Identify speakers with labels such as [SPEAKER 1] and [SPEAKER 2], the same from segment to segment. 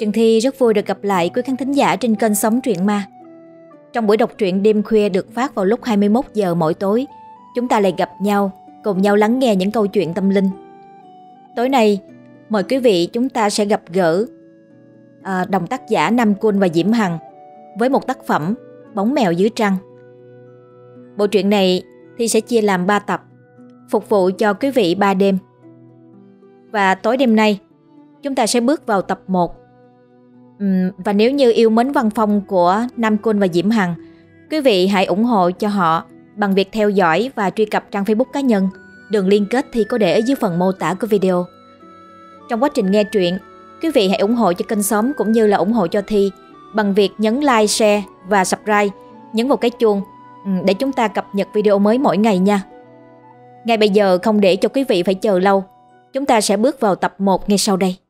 [SPEAKER 1] Trần Thi rất vui được gặp lại quý khán thính giả trên kênh Sống Truyện Ma. Trong buổi đọc truyện đêm khuya được phát vào lúc 21 giờ mỗi tối, chúng ta lại gặp nhau, cùng nhau lắng nghe những câu chuyện tâm linh. Tối nay, mời quý vị chúng ta sẽ gặp gỡ đồng tác giả Nam Quân và Diễm Hằng với một tác phẩm Bóng Mèo Dưới Trăng. Bộ truyện này thì sẽ chia làm 3 tập, phục vụ cho quý vị 3 đêm. Và tối đêm nay, chúng ta sẽ bước vào tập 1. Và nếu như yêu mến văn phong của Nam Quân và Diễm Hằng, quý vị hãy ủng hộ cho họ bằng việc theo dõi và truy cập trang Facebook cá nhân. Đường liên kết thì có để ở dưới phần mô tả của video. Trong quá trình nghe truyện, quý vị hãy ủng hộ cho kênh Sống cũng như là ủng hộ cho Thi bằng việc nhấn like, share và subscribe, nhấn vào cái chuông để chúng ta cập nhật video mới mỗi ngày nha. Ngay bây giờ, không để cho quý vị phải chờ lâu, chúng ta sẽ bước vào tập 1 ngay sau đây.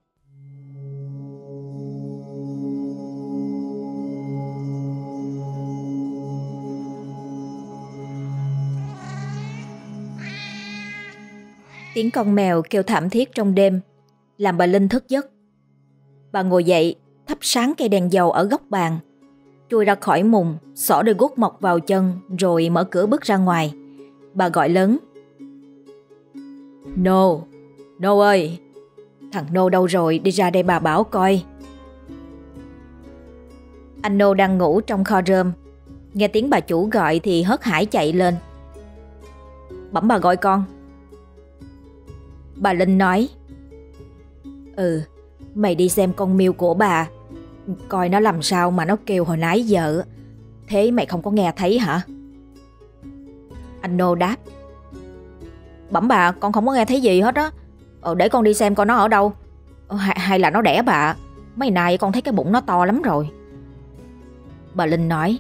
[SPEAKER 1] Tiếng con mèo kêu thảm thiết trong đêm làm bà Linh thức giấc. Bà ngồi dậy, thắp sáng cây đèn dầu ở góc bàn, chui ra khỏi mùng, xỏ đôi guốc mọc vào chân rồi mở cửa bước ra ngoài. Bà gọi lớn: Nô, Nô ơi, thằng Nô đâu rồi, đi ra đây bà bảo coi. Anh Nô đang ngủ trong kho rơm, nghe tiếng bà chủ gọi thì hớt hải chạy lên. Bẩm bà gọi con. Bà Linh nói: Mày đi xem con Miu của bà, coi nó làm sao mà nó kêu hồi nãy giờ. Thế mày không có nghe thấy hả? Anh Nô đáp: Bẩm bà, con không có nghe thấy gì hết á. Để con đi xem coi nó ở đâu. Hay là nó đẻ bà? Mấy nay con thấy cái bụng nó to lắm rồi. Bà Linh nói: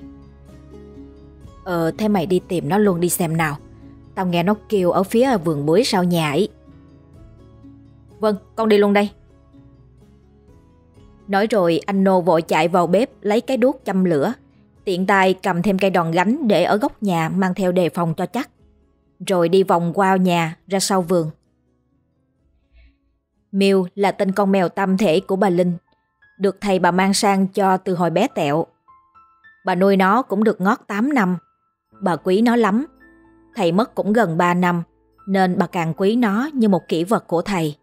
[SPEAKER 1] Thế mày đi tìm nó luôn đi xem nào. Tao nghe nó kêu ở phía vườn bưởi sau nhà ấy. Vâng, con đi luôn đây. Nói rồi anh Nô vội chạy vào bếp lấy cái đuốc châm lửa, tiện tay cầm thêm cây đòn gánh để ở góc nhà mang theo đề phòng cho chắc, rồi đi vòng qua nhà ra sau vườn. Miu là tên con mèo tam thể của bà Linh, được thầy bà mang sang cho từ hồi bé tẹo. Bà nuôi nó cũng được ngót 8 năm, bà quý nó lắm. Thầy mất cũng gần 3 năm, nên bà càng quý nó như một kỷ vật của thầy.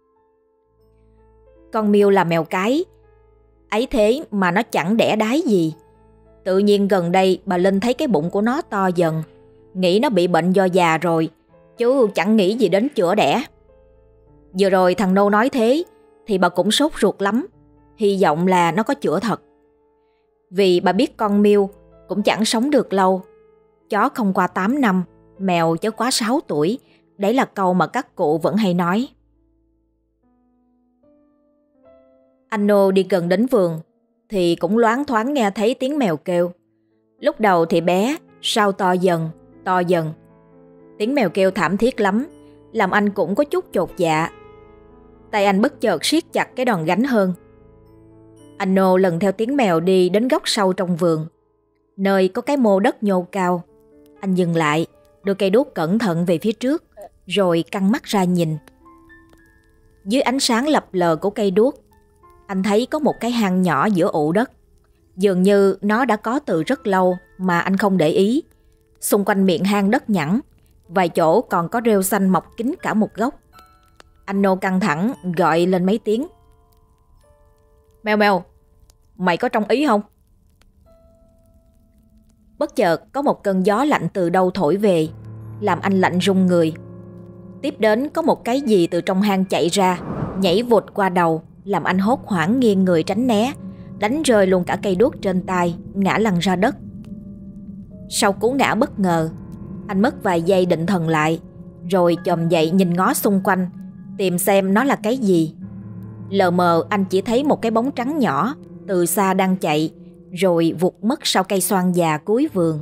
[SPEAKER 1] Con Miu là mèo cái, ấy thế mà nó chẳng đẻ đái gì. Tự nhiên gần đây bà Linh thấy cái bụng của nó to dần, nghĩ nó bị bệnh do già rồi, chứ chẳng nghĩ gì đến chữa đẻ. Vừa rồi thằng Nô nói thế thì bà cũng sốt ruột lắm, hy vọng là nó có chữa thật. Vì bà biết con Miu cũng chẳng sống được lâu. Chó không qua 8 năm, mèo chớ quá 6 tuổi. Đấy là câu mà các cụ vẫn hay nói. Anh Nô đi gần đến vườn thì cũng loáng thoáng nghe thấy tiếng mèo kêu. Lúc đầu thì bé, sau to dần, to dần. Tiếng mèo kêu thảm thiết lắm, làm anh cũng có chút chột dạ. Tay anh bất chợt siết chặt cái đòn gánh hơn. Anh Nô lần theo tiếng mèo đi đến góc sâu trong vườn, nơi có cái mô đất nhô cao. Anh dừng lại, đưa cây đuốc cẩn thận về phía trước, rồi căng mắt ra nhìn. Dưới ánh sáng lập lờ của cây đuốc, anh thấy có một cái hang nhỏ giữa ụ đất. Dường như nó đã có từ rất lâu mà anh không để ý. Xung quanh miệng hang đất nhẵn, vài chỗ còn có rêu xanh mọc kín cả một góc. Anh Nô căng thẳng gọi lên mấy tiếng: Mèo mèo, mày có trong ý không? Bất chợt có một cơn gió lạnh từ đâu thổi về, làm anh lạnh run người. Tiếp đến có một cái gì từ trong hang chạy ra, nhảy vụt qua đầu, làm anh hốt hoảng nghiêng người tránh né, đánh rơi luôn cả cây đuốc trên tay, ngã lăn ra đất. Sau cú ngã bất ngờ, anh mất vài giây định thần lại, rồi chồm dậy nhìn ngó xung quanh, tìm xem nó là cái gì. Lờ mờ anh chỉ thấy một cái bóng trắng nhỏ từ xa đang chạy, rồi vụt mất sau cây xoan già cuối vườn.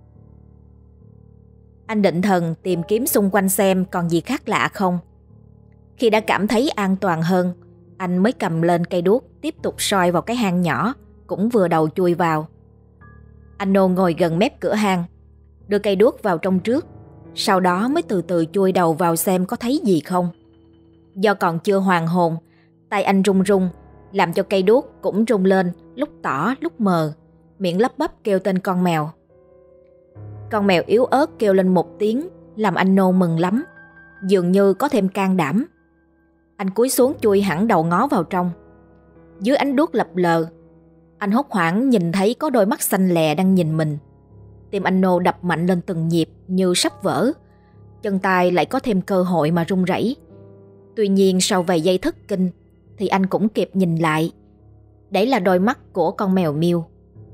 [SPEAKER 1] Anh định thần tìm kiếm xung quanh xem còn gì khác lạ không. Khi đã cảm thấy an toàn hơn, anh mới cầm lên cây đuốc tiếp tục soi vào cái hang nhỏ, cũng vừa đầu chui vào. Anh Nô ngồi gần mép cửa hang, đưa cây đuốc vào trong trước, sau đó mới từ từ chui đầu vào xem có thấy gì không. Do còn chưa hoàn hồn, tay anh run run, làm cho cây đuốc cũng rung lên, lúc tỏ lúc mờ, miệng lắp bắp kêu tên con mèo. Con mèo yếu ớt kêu lên một tiếng làm anh Nô mừng lắm, dường như có thêm can đảm. Anh cúi xuống chui hẳn đầu ngó vào trong. Dưới ánh đuốc lập lờ, anh hốt hoảng nhìn thấy có đôi mắt xanh lè đang nhìn mình. Tim anh Nô đập mạnh lên từng nhịp như sắp vỡ, chân tay lại có thêm cơ hội mà run rẩy. Tuy nhiên sau vài giây thất kinh thì anh cũng kịp nhìn lại. Đấy là đôi mắt của con mèo Miu.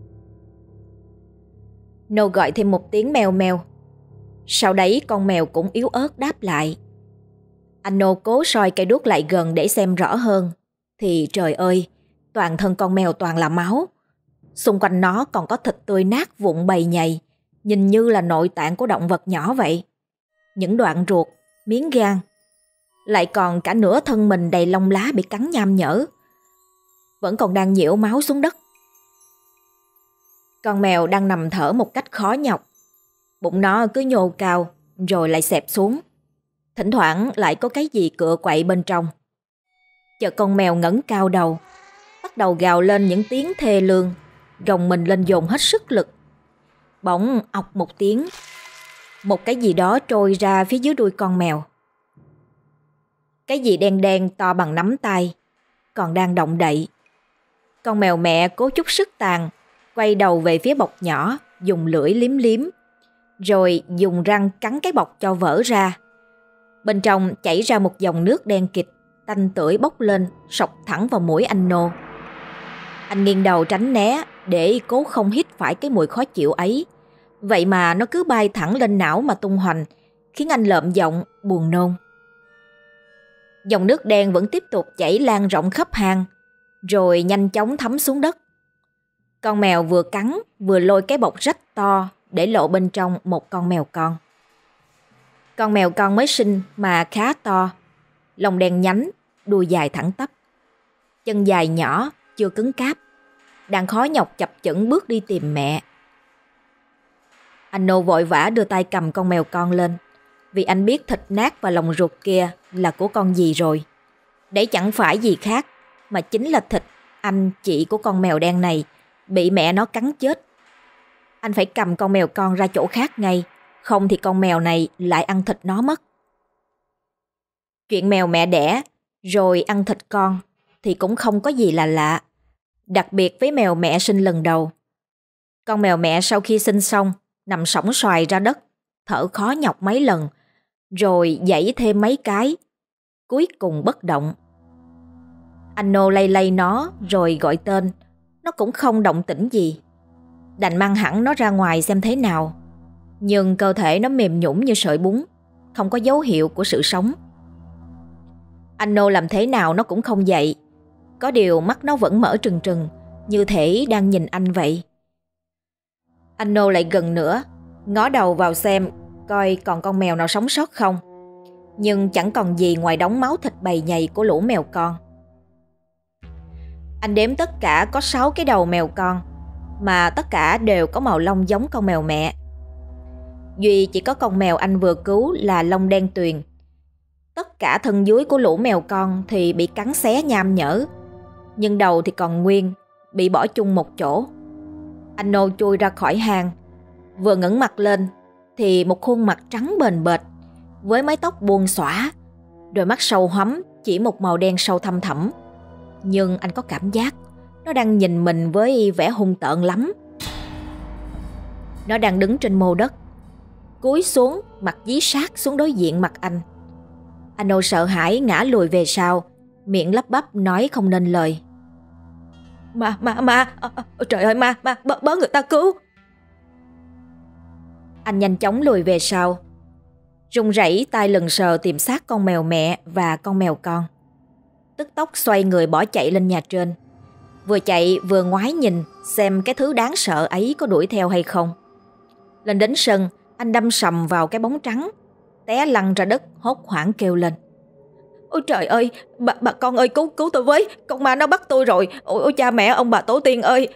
[SPEAKER 1] Nô gọi thêm một tiếng meo meo. Sau đấy con mèo cũng yếu ớt đáp lại. Anh Nô cố soi cây đuốc lại gần để xem rõ hơn, thì trời ơi, toàn thân con mèo toàn là máu. Xung quanh nó còn có thịt tươi nát vụn bầy nhầy, nhìn như là nội tạng của động vật nhỏ vậy. Những đoạn ruột, miếng gan, lại còn cả nửa thân mình đầy lông lá bị cắn nham nhở, vẫn còn đang nhiễu máu xuống đất. Con mèo đang nằm thở một cách khó nhọc. Bụng nó cứ nhô cao rồi lại xẹp xuống. Thỉnh thoảng lại có cái gì cựa quậy bên trong. Chợt con mèo ngẩng cao đầu, bắt đầu gào lên những tiếng thê lương, gồng mình lên dồn hết sức lực. Bỗng ọc một tiếng, một cái gì đó trôi ra phía dưới đuôi con mèo. Cái gì đen đen to bằng nắm tay, còn đang động đậy. Con mèo mẹ cố chút sức tàn, quay đầu về phía bọc nhỏ, dùng lưỡi liếm liếm, rồi dùng răng cắn cái bọc cho vỡ ra. Bên trong chảy ra một dòng nước đen kịt, tanh tưởi bốc lên, sộc thẳng vào mũi anh Nô. Anh nghiêng đầu tránh né để cố không hít phải cái mùi khó chịu ấy. Vậy mà nó cứ bay thẳng lên não mà tung hoành, khiến anh lợm giọng, buồn nôn. Dòng nước đen vẫn tiếp tục chảy lan rộng khắp hang, rồi nhanh chóng thấm xuống đất. Con mèo vừa cắn vừa lôi cái bọc rách to để lộ bên trong một con mèo con. Con mèo con mới sinh mà khá to, lông đen nhánh, đuôi dài thẳng tắp, chân dài nhỏ chưa cứng cáp, đang khó nhọc chập chững bước đi tìm mẹ. Anh Nô vội vã đưa tay cầm con mèo con lên, vì anh biết thịt nát và lòng ruột kia là của con gì rồi. Đấy chẳng phải gì khác mà chính là thịt anh chị của con mèo đen này bị mẹ nó cắn chết. Anh phải cầm con mèo con ra chỗ khác ngay, không thì con mèo này lại ăn thịt nó mất. Chuyện mèo mẹ đẻ rồi ăn thịt con thì cũng không có gì là lạ, đặc biệt với mèo mẹ sinh lần đầu. Con mèo mẹ sau khi sinh xong nằm sõng xoài ra đất, thở khó nhọc mấy lần, rồi giãy thêm mấy cái, cuối cùng bất động. Anh Nô lay lay nó rồi gọi tên, nó cũng không động tĩnh gì. Đành mang hẳn nó ra ngoài xem thế nào, nhưng cơ thể nó mềm nhũn như sợi bún, không có dấu hiệu của sự sống. Anh Nô làm thế nào nó cũng không dậy, có điều mắt nó vẫn mở trừng trừng, như thể đang nhìn anh vậy. Anh Nô lại gần nữa, ngó đầu vào xem coi còn con mèo nào sống sót không, nhưng chẳng còn gì ngoài đống máu thịt bầy nhầy của lũ mèo con. Anh đếm tất cả có 6 cái đầu mèo con, mà tất cả đều có màu lông giống con mèo mẹ. Duy chỉ có con mèo anh vừa cứu là lông đen tuyền. Tất cả thân dưới của lũ mèo con thì bị cắn xé nham nhở, nhưng đầu thì còn nguyên, bị bỏ chung một chỗ. Anh Nô chui ra khỏi hang, vừa ngẩng mặt lên thì một khuôn mặt trắng bềnh bệt với mái tóc buông xõa, đôi mắt sâu hoắm chỉ một màu đen sâu thăm thẳm. Nhưng anh có cảm giác nó đang nhìn mình với vẻ hung tợn lắm. Nó đang đứng trên mô đất, cúi xuống, mặt dí sát xuống đối diện mặt anh. Anh Nô sợ hãi ngã lùi về sau, miệng lắp bắp nói không nên lời. Trời ơi, bớ người ta cứu. Anh nhanh chóng lùi về sau, run rẩy tay lần sờ tìm xác con mèo mẹ và con mèo con. Tức tốc xoay người bỏ chạy lên nhà trên, vừa chạy vừa ngoái nhìn xem cái thứ đáng sợ ấy có đuổi theo hay không. Lên đến sân, anh đâm sầm vào cái bóng trắng, té lăn ra đất hốt hoảng kêu lên. Ôi trời ơi, bà con ơi, cứu tôi với, con ma nó bắt tôi rồi. Ôi cha mẹ ông bà tổ tiên ơi.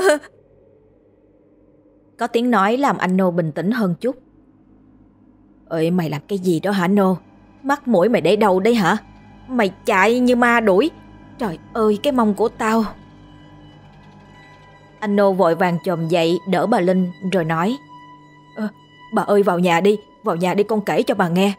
[SPEAKER 1] Có tiếng nói làm anh Nô bình tĩnh hơn chút. Ơi mày làm cái gì đó hả Nô? Mắt mũi mày để đâu đấy hả? Mày chạy như ma đuổi, Trời ơi, cái mông của tao. Anh Nô vội vàng chồm dậy đỡ bà Linh rồi nói: Bà ơi, vào nhà đi, con kể cho bà nghe.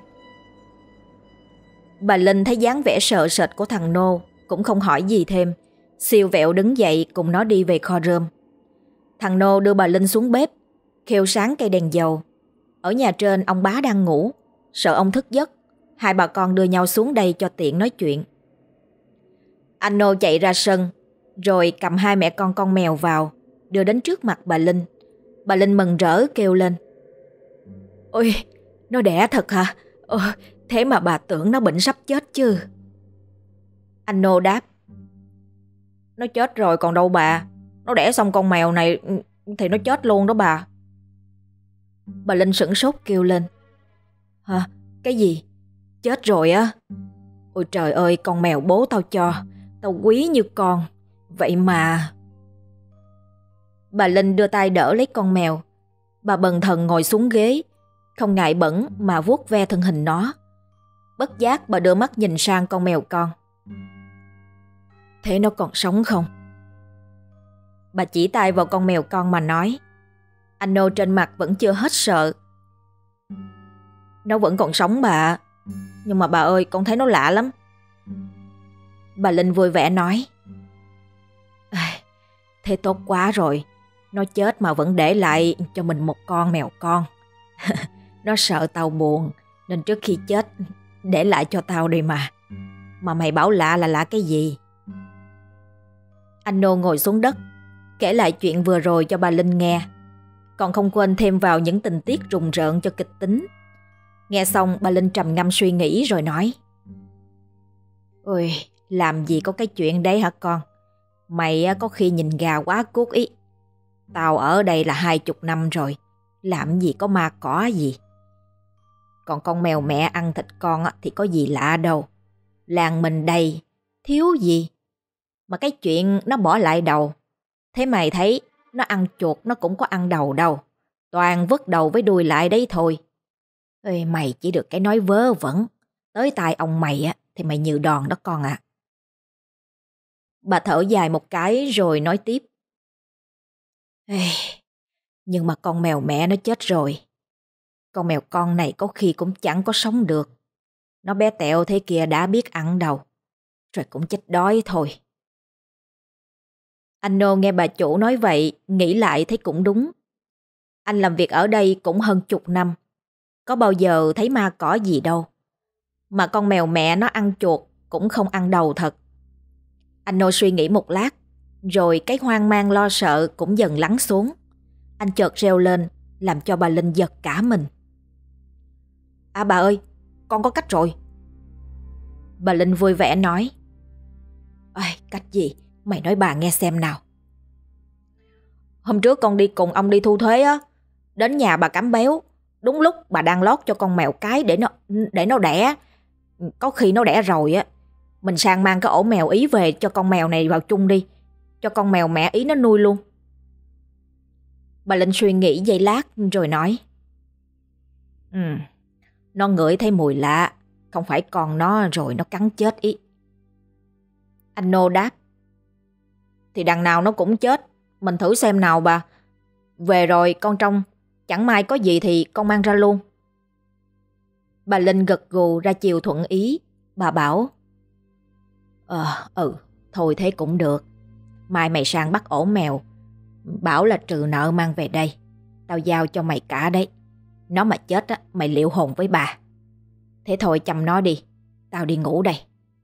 [SPEAKER 1] Bà Linh thấy dáng vẻ sợ sệt của thằng Nô cũng không hỏi gì thêm, siêu vẹo đứng dậy cùng nó đi về kho rơm. Thằng Nô đưa bà Linh xuống bếp, khêu sáng cây đèn dầu. Ở nhà trên ông bá đang ngủ, sợ ông thức giấc, hai bà con đưa nhau xuống đây cho tiện nói chuyện. Anh Nô chạy ra sân, rồi cầm hai mẹ con mèo vào, đưa đến trước mặt bà Linh. Bà Linh mừng rỡ kêu lên: Ôi, nó đẻ thật hả? Thế mà bà tưởng nó bệnh sắp chết chứ. Anh Nô đáp: Nó chết rồi còn đâu bà. Nó đẻ xong con mèo này thì nó chết luôn đó bà. Bà Linh sửng sốt kêu lên: Hả? Cái gì? Chết rồi á? Ôi trời ơi, con mèo bố tao cho, tao quý như con. Vậy mà... Bà Linh đưa tay đỡ lấy con mèo. Bà bần thần ngồi xuống ghế, không ngại bẩn mà vuốt ve thân hình nó. Bất giác bà đưa mắt nhìn sang con mèo con. Thế nó còn sống không? Bà chỉ tay vào con mèo con mà nói. Anh Nô trên mặt vẫn chưa hết sợ. Nó vẫn còn sống bà. Nhưng mà bà ơi, con thấy nó lạ lắm. Bà Linh vui vẻ nói: Thế tốt quá rồi. Nó chết mà vẫn để lại cho mình một con mèo con. Nó sợ tao buồn nên trước khi chết để lại cho tao đây mà. Mà mày bảo lạ là lạ cái gì? Anh Nô ngồi xuống đất, kể lại chuyện vừa rồi cho bà Linh nghe, còn không quên thêm vào những tình tiết rùng rợn cho kịch tính. Nghe xong bà Linh trầm ngâm suy nghĩ rồi nói: Ôi, làm gì có cái chuyện đấy hả con? Mày có khi nhìn gà quá cuốc ý. Tao ở đây là 20 năm rồi, làm gì có ma cỏ gì. Còn con mèo mẹ ăn thịt con thì có gì lạ đâu. Làng mình đây, thiếu gì. Mà cái chuyện nó bỏ lại đầu, thế mày thấy nó ăn chuột nó cũng có ăn đầu đâu. Toàn vứt đầu với đuôi lại đấy thôi. Ê, mày chỉ được cái nói vớ vẩn. Tới tai ông mày thì mày nhừ đòn đó con ạ. Bà thở dài một cái rồi nói tiếp: Ê, nhưng mà con mèo mẹ nó chết rồi. Con mèo con này có khi cũng chẳng có sống được. Nó bé tẹo thế kia đã biết ăn đâu, rồi cũng chết đói thôi. Anh Nô nghe bà chủ nói vậy, nghĩ lại thấy cũng đúng. Anh làm việc ở đây cũng hơn 10 năm, có bao giờ thấy ma cỏ gì đâu. Mà con mèo mẹ nó ăn chuột cũng không ăn đầu thật. Anh Nô suy nghĩ một lát, rồi cái hoang mang lo sợ cũng dần lắng xuống. Anh chợt reo lên, làm cho bà Linh giật cả mình. À bà ơi, con có cách rồi. Bà Linh vui vẻ nói: Cách gì? Mày nói bà nghe xem nào. Hôm trước con đi cùng ông đi thu thuế á, đến nhà bà Cám Béo, đúng lúc bà đang lót cho con mèo cái để nó đẻ. Có khi nó đẻ rồi á, mình sang mang cái ổ mèo Ý về cho con mèo này vào chung đi, cho con mèo mẹ Ý nó nuôi luôn. Bà Linh suy nghĩ giây lát rồi nói: Nó ngửi thấy mùi lạ, không phải con nó rồi nó cắn chết ý. Anh Nô đáp: Thì đằng nào nó cũng chết, mình thử xem nào bà. Về rồi con trông, chẳng may có gì thì con mang ra luôn. Bà Linh gật gù ra chiều thuận ý. Bà bảo: Thôi thế cũng được. Mai mày sang bắt ổ mèo, bảo là trừ nợ mang về đây. Tao giao cho mày cả đấy. Nó mà chết á, mày liệu hồn với bà. Thế thôi chăm nó đi, tao đi ngủ đây.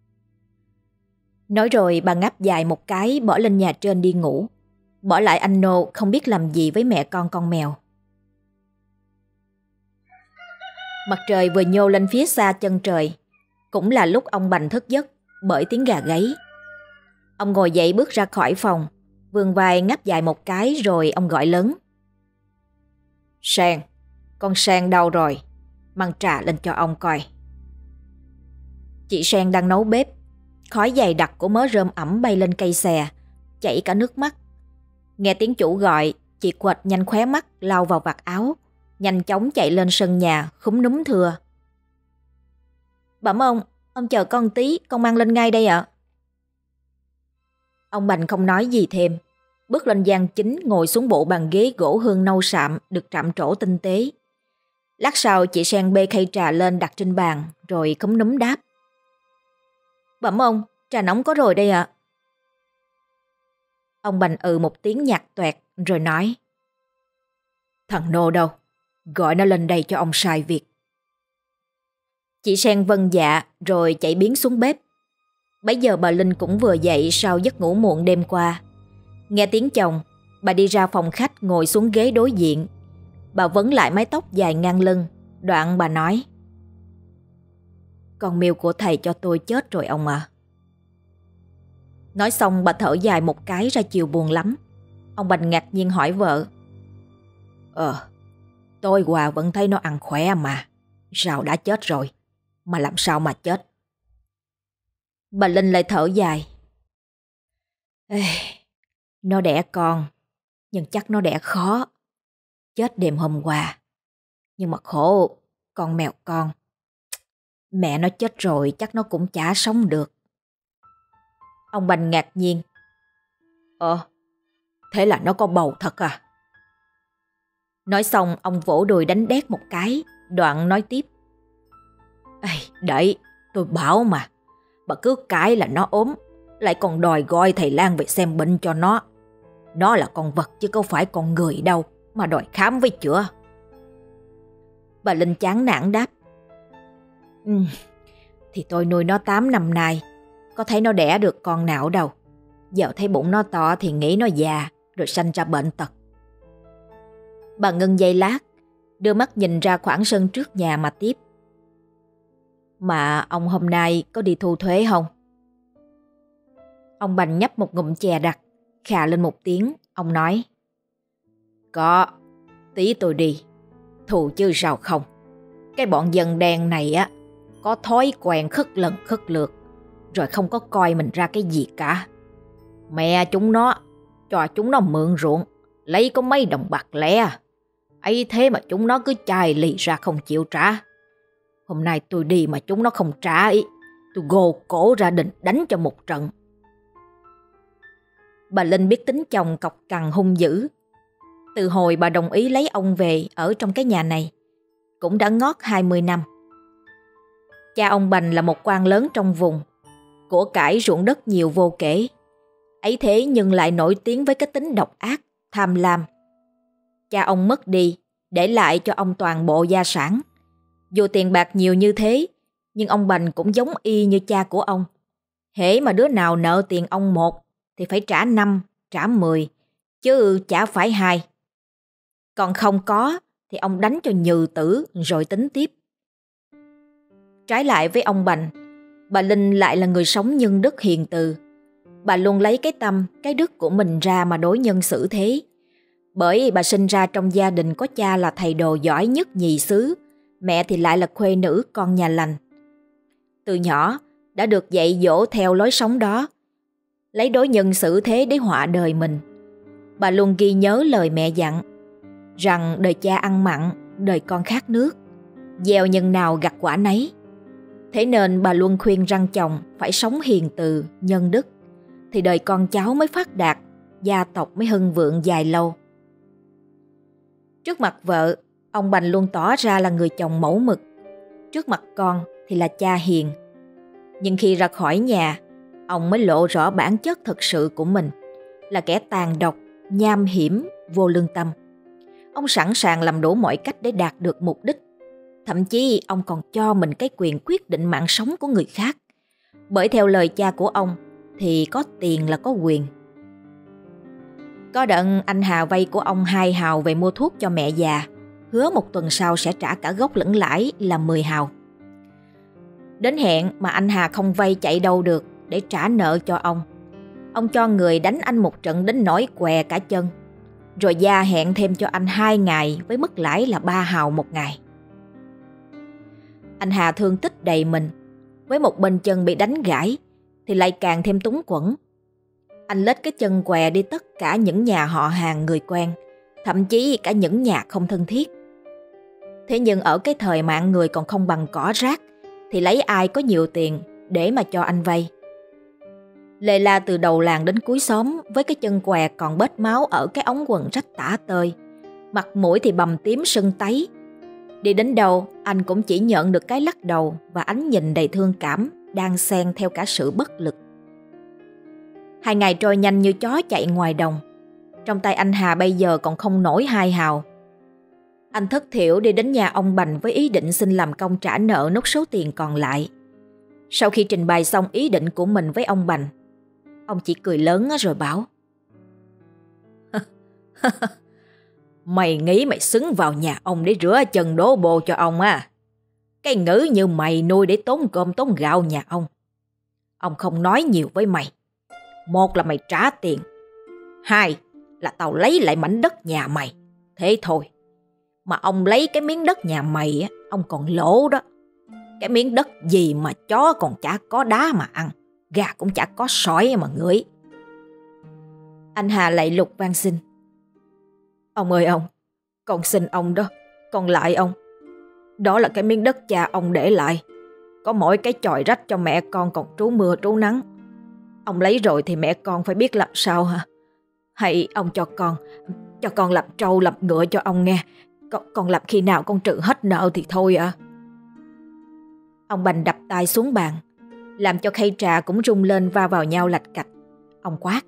[SPEAKER 1] Nói rồi bà ngáp dài một cái bỏ lên nhà trên đi ngủ, bỏ lại anh Nô không biết làm gì với mẹ con mèo. Mặt trời vừa nhô lên phía xa chân trời, cũng là lúc ông Bành thức giấc bởi tiếng gà gáy. Ông ngồi dậy bước ra khỏi phòng, vươn vai ngáp dài một cái rồi ông gọi lớn: Sen, con Sen đâu rồi? Mang trà lên cho ông coi. Chị Sen đang nấu bếp, khói dày đặc của mớ rơm ẩm bay lên cây xè, chảy cả nước mắt. Nghe tiếng chủ gọi, chị quệt nhanh khóe mắt lau vào vạt áo, nhanh chóng chạy lên sân nhà khúm núm thưa: Bẩm ông chờ con tí, con mang lên ngay đây ạ. Ông Bành không nói gì thêm, bước lên gian chính ngồi xuống bộ bàn ghế gỗ hương nâu sạm được trạm trổ tinh tế. Lát sau chị Sen bê khay trà lên đặt trên bàn rồi cúm núm đáp. Bẩm ông, trà nóng có rồi đây ạ. Ông Bành một tiếng nhạt toẹt rồi nói. Thằng Nô đâu? Gọi nó lên đây cho ông sai việc. Chị Sen vâng dạ rồi chạy biến xuống bếp. Bấy giờ bà Linh cũng vừa dậy sau giấc ngủ muộn đêm qua. Nghe tiếng chồng, bà đi ra phòng khách ngồi xuống ghế đối diện. Bà vấn lại mái tóc dài ngang lưng, đoạn bà nói. Con Miêu của thầy cho tôi chết rồi ông ạ. Nói xong bà thở dài một cái ra chiều buồn lắm. Ông Bành ngạc nhiên hỏi vợ. Tối qua vẫn thấy nó ăn khỏe mà. Sao đã chết rồi? Mà làm sao mà chết? Bà Linh lại thở dài. Nó đẻ con, nhưng chắc nó đẻ khó. Chết đêm hôm qua. Nhưng mà khổ con mèo con. Mẹ nó chết rồi chắc nó cũng chả sống được. Ông Bành ngạc nhiên. Thế là nó có bầu thật à? Nói xong ông vỗ đùi đánh đét một cái, đoạn nói tiếp. Đấy, tôi bảo mà. Bà cứ cãi là nó ốm, lại còn đòi gọi thầy Lan về xem bệnh cho nó. Nó là con vật chứ không phải con người đâu, mà đòi khám với chữa. Bà Linh chán nản đáp. Thì tôi nuôi nó 8 năm nay, có thấy nó đẻ được con nào đâu. Giờ thấy bụng nó to thì nghĩ nó già, rồi sanh ra bệnh tật. Bà ngưng giây lát, đưa mắt nhìn ra khoảng sân trước nhà mà tiếp. Mà ông hôm nay có đi thu thuế không? Ông Bành nhấp một ngụm chè đặc, khà lên một tiếng, ông nói. Có, tí tôi đi, thù chứ sao không. Cái bọn dân đen này á, có thói quen khất lần khất lượt, rồi không có coi mình ra cái gì cả. Mẹ chúng nó, cho chúng nó mượn ruộng, lấy có mấy đồng bạc lẻ. Ấy thế mà chúng nó cứ chài lì ra không chịu trả. Hôm nay tôi đi mà chúng nó không trả ý, tôi gồ cổ ra đình đánh cho một trận. Bà Linh biết tính chồng cọc cằn hung dữ. Từ hồi bà đồng ý lấy ông về ở trong cái nhà này, cũng đã ngót 20 năm. Cha ông Bành là một quan lớn trong vùng, của cải ruộng đất nhiều vô kể. Ấy thế nhưng lại nổi tiếng với cái tính độc ác, tham lam. Cha ông mất đi, để lại cho ông toàn bộ gia sản. Dù tiền bạc nhiều như thế, nhưng ông Bành cũng giống y như cha của ông. Hễ mà đứa nào nợ tiền ông 1 thì phải trả 5, trả 10, chứ chả phải 2. Còn không có thì ông đánh cho nhừ tử rồi tính tiếp. Trái lại với ông Bành, bà Linh lại là người sống nhân đức hiền từ. Bà luôn lấy cái tâm, cái đức của mình ra mà đối nhân xử thế. Bởi bà sinh ra trong gia đình có cha là thầy đồ giỏi nhất nhì xứ, mẹ thì lại là khuê nữ con nhà lành. Từ nhỏ đã được dạy dỗ theo lối sống đó, lấy đối nhân xử thế để họa đời mình. Bà luôn ghi nhớ lời mẹ dặn, rằng đời cha ăn mặn, đời con khát nước, gieo nhân nào gặt quả nấy. Thế nên bà luôn khuyên răn chồng phải sống hiền từ, nhân đức, thì đời con cháu mới phát đạt, gia tộc mới hưng vượng dài lâu. Trước mặt vợ, ông Bành luôn tỏ ra là người chồng mẫu mực. Trước mặt con thì là cha hiền. Nhưng khi ra khỏi nhà, ông mới lộ rõ bản chất thực sự của mình, là kẻ tàn độc, nham hiểm, vô lương tâm. Ông sẵn sàng làm đủ mọi cách để đạt được mục đích. Thậm chí ông còn cho mình cái quyền quyết định mạng sống của người khác. Bởi theo lời cha của ông thì có tiền là có quyền. Có đợt anh Hà vay của ông 2 hào về mua thuốc cho mẹ già, hứa một tuần sau sẽ trả cả gốc lẫn lãi là 10 hào. Đến hẹn mà anh Hà không vay chạy đâu được để trả nợ cho ông. Ông cho người đánh anh một trận đến nỗi què cả chân, rồi gia hẹn thêm cho anh 2 ngày với mức lãi là 3 hào một ngày. Anh Hà thương tích đầy mình, với một bên chân bị đánh gãy thì lại càng thêm túng quẫn. Anh lết cái chân què đi tất cả những nhà họ hàng người quen, thậm chí cả những nhà không thân thiết. Thế nhưng ở cái thời mạng người còn không bằng cỏ rác thì lấy ai có nhiều tiền để mà cho anh vay. Lê la từ đầu làng đến cuối xóm với cái chân què còn bết máu ở cái ống quần rách tả tơi. Mặt mũi thì bầm tím sưng tấy. Đi đến đâu anh cũng chỉ nhận được cái lắc đầu và ánh nhìn đầy thương cảm đang xen theo cả sự bất lực. 2 ngày trôi nhanh như chó chạy ngoài đồng. Trong tay anh Hà bây giờ còn không nổi 2 hào. Anh thất thểu đi đến nhà ông Bành với ý định xin làm công trả nợ nốt số tiền còn lại. Sau khi trình bày xong ý định của mình với ông Bành, ông chỉ cười lớn rồi bảo: Mày nghĩ mày xứng vào nhà ông để rửa chân đổ bồ cho ông à? Cái ngữ như mày nuôi để tốn cơm tốn gạo nhà ông. Ông không nói nhiều với mày. 1 là mày trả tiền, 2 là tao lấy lại mảnh đất nhà mày. Thế thôi. Mà ông lấy cái miếng đất nhà mày á, ông còn lỗ đó. Cái miếng đất gì mà chó còn chả có đá mà ăn, gà cũng chả có sỏi mà ngửi. Anh Hà lạy lục van xin: Ông ơi ông, con xin ông đó, con lại ông. Đó là cái miếng đất cha ông để lại. Có mỗi cái chòi rách cho mẹ con còn trú mưa trú nắng. Ông lấy rồi thì mẹ con phải biết làm sao hả? Hay ông cho con làm trâu làm ngựa cho ông nghe. Con làm khi nào con trừ hết nợ thì thôi à. Ông Bành đập tay xuống bàn, làm cho khay trà cũng rung lên va vào nhau lạch cạch. Ông quát: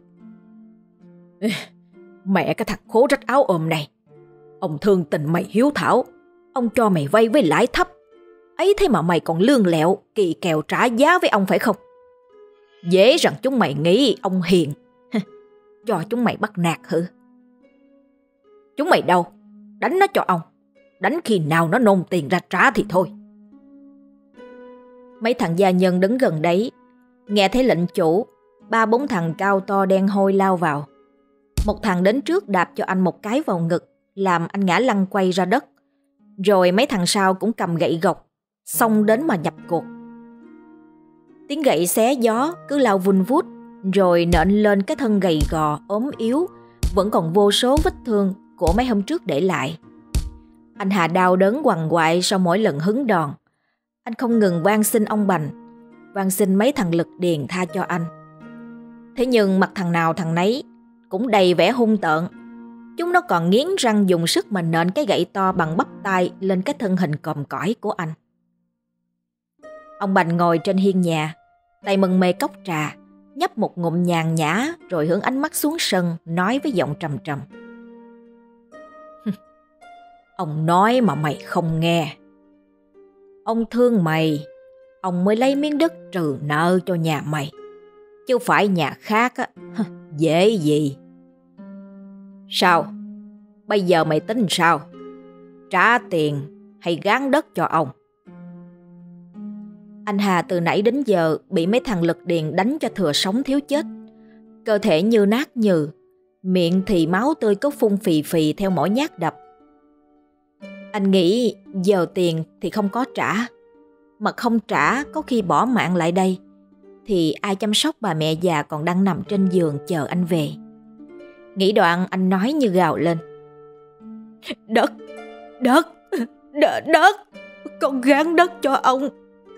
[SPEAKER 1] Mẹ cái thằng khố rách áo ôm này. Ông thương tình mày hiếu thảo. Ông cho mày vay với lãi thấp. Ấy thế mà mày còn lương lẹo kỳ kèo trả giá với ông phải không? Dễ rằng chúng mày nghĩ ông hiền. Cho chúng mày bắt nạt hử? Chúng mày đâu? Đánh nó cho ông. Đánh khi nào nó nôn tiền ra trả thì thôi. Mấy thằng gia nhân đứng gần đấy nghe thấy lệnh chủ, 3-4 thằng cao to đen hôi lao vào. Một thằng đến trước đạp cho anh một cái vào ngực, làm anh ngã lăn quay ra đất. Rồi mấy thằng sau cũng cầm gậy gộc xông đến mà nhập cuộc. Tiếng gậy xé gió cứ lao vun vút, rồi nện lên cái thân gầy gò ốm yếu, vẫn còn vô số vết thương của mấy hôm trước để lại. Anh Hà đau đớn quằn quại sau mỗi lần hứng đòn. Anh không ngừng van xin ông Bành, van xin mấy thằng lực điền tha cho anh. Thế nhưng mặt thằng nào thằng nấy cũng đầy vẻ hung tợn. Chúng nó còn nghiến răng dùng sức mà nện cái gậy to bằng bắp tay lên cái thân hình còm cõi của anh. Ông Bành ngồi trên hiên nhà, tay mân mê cốc trà, nhấp một ngụm nhàn nhã rồi hướng ánh mắt xuống sân, nói với giọng trầm trầm: Ông nói mà mày không nghe. Ông thương mày, ông mới lấy miếng đất trừ nợ cho nhà mày, chứ phải nhà khác á, dễ gì. Sao? Bây giờ mày tính sao? Trả tiền hay gán đất cho ông? Anh Hà từ nãy đến giờ bị mấy thằng lực điền đánh cho thừa sống thiếu chết. Cơ thể như nát nhừ, miệng thì máu tươi có phun phì phì theo mỗi nhát đập. Anh nghĩ giờ tiền thì không có trả, mà không trả có khi bỏ mạng lại đây, thì ai chăm sóc bà mẹ già còn đang nằm trên giường chờ anh về. Nghĩ đoạn anh nói như gào lên: Đất, đất, đất, con gán đất cho ông.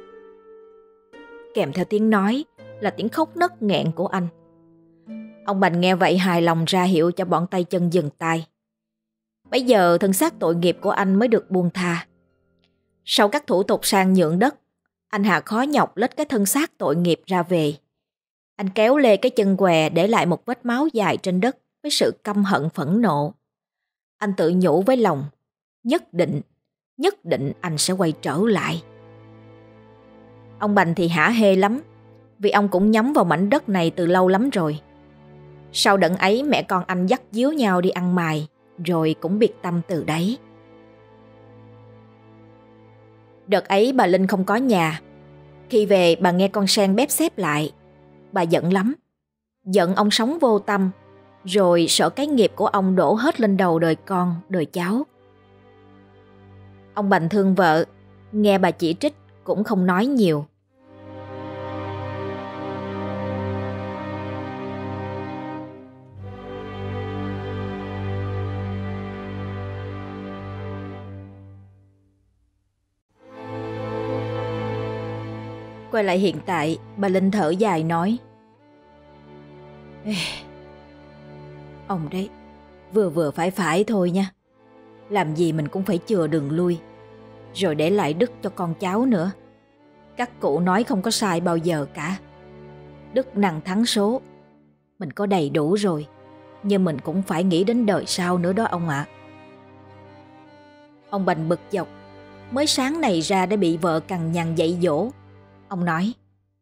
[SPEAKER 1] Kèm theo tiếng nói là tiếng khóc nấc nghẹn của anh. Ông Bành nghe vậy hài lòng ra hiệu cho bọn tay chân dừng tay. Bây giờ thân xác tội nghiệp của anh mới được buông tha. Sau các thủ tục sang nhượng đất, anh Hà khó nhọc lết cái thân xác tội nghiệp ra về. Anh kéo lê cái chân què để lại một vết máu dài trên đất với sự căm hận phẫn nộ. Anh tự nhủ với lòng, nhất định anh sẽ quay trở lại. Ông Bành thì hả hê lắm, vì ông cũng nhắm vào mảnh đất này từ lâu lắm rồi. Sau đợt ấy mẹ con anh dắt díu nhau đi ăn mày, rồi cũng biệt tâm từ đấy. Đợt ấy bà Linh không có nhà. Khi về bà nghe con Sen bếp xếp lại. Bà giận lắm. Giận ông sống vô tâm, rồi sợ cái nghiệp của ông đổ hết lên đầu đời con, đời cháu. Ông Bành thương vợ, nghe bà chỉ trích cũng không nói nhiều. Quay lại hiện tại, bà Linh thở dài nói: Ê, ông đấy, vừa vừa phải thôi nha. Làm gì mình cũng phải chừa đường lui, rồi để lại đức cho con cháu nữa. Các cụ nói không có sai bao giờ cả. Đức năng thắng số. Mình có đầy đủ rồi, nhưng mình cũng phải nghĩ đến đời sau nữa đó ông ạ. Ông Bành bực dọc. Mới sáng này ra đã bị vợ cằn nhằn dạy dỗ. Ông nói: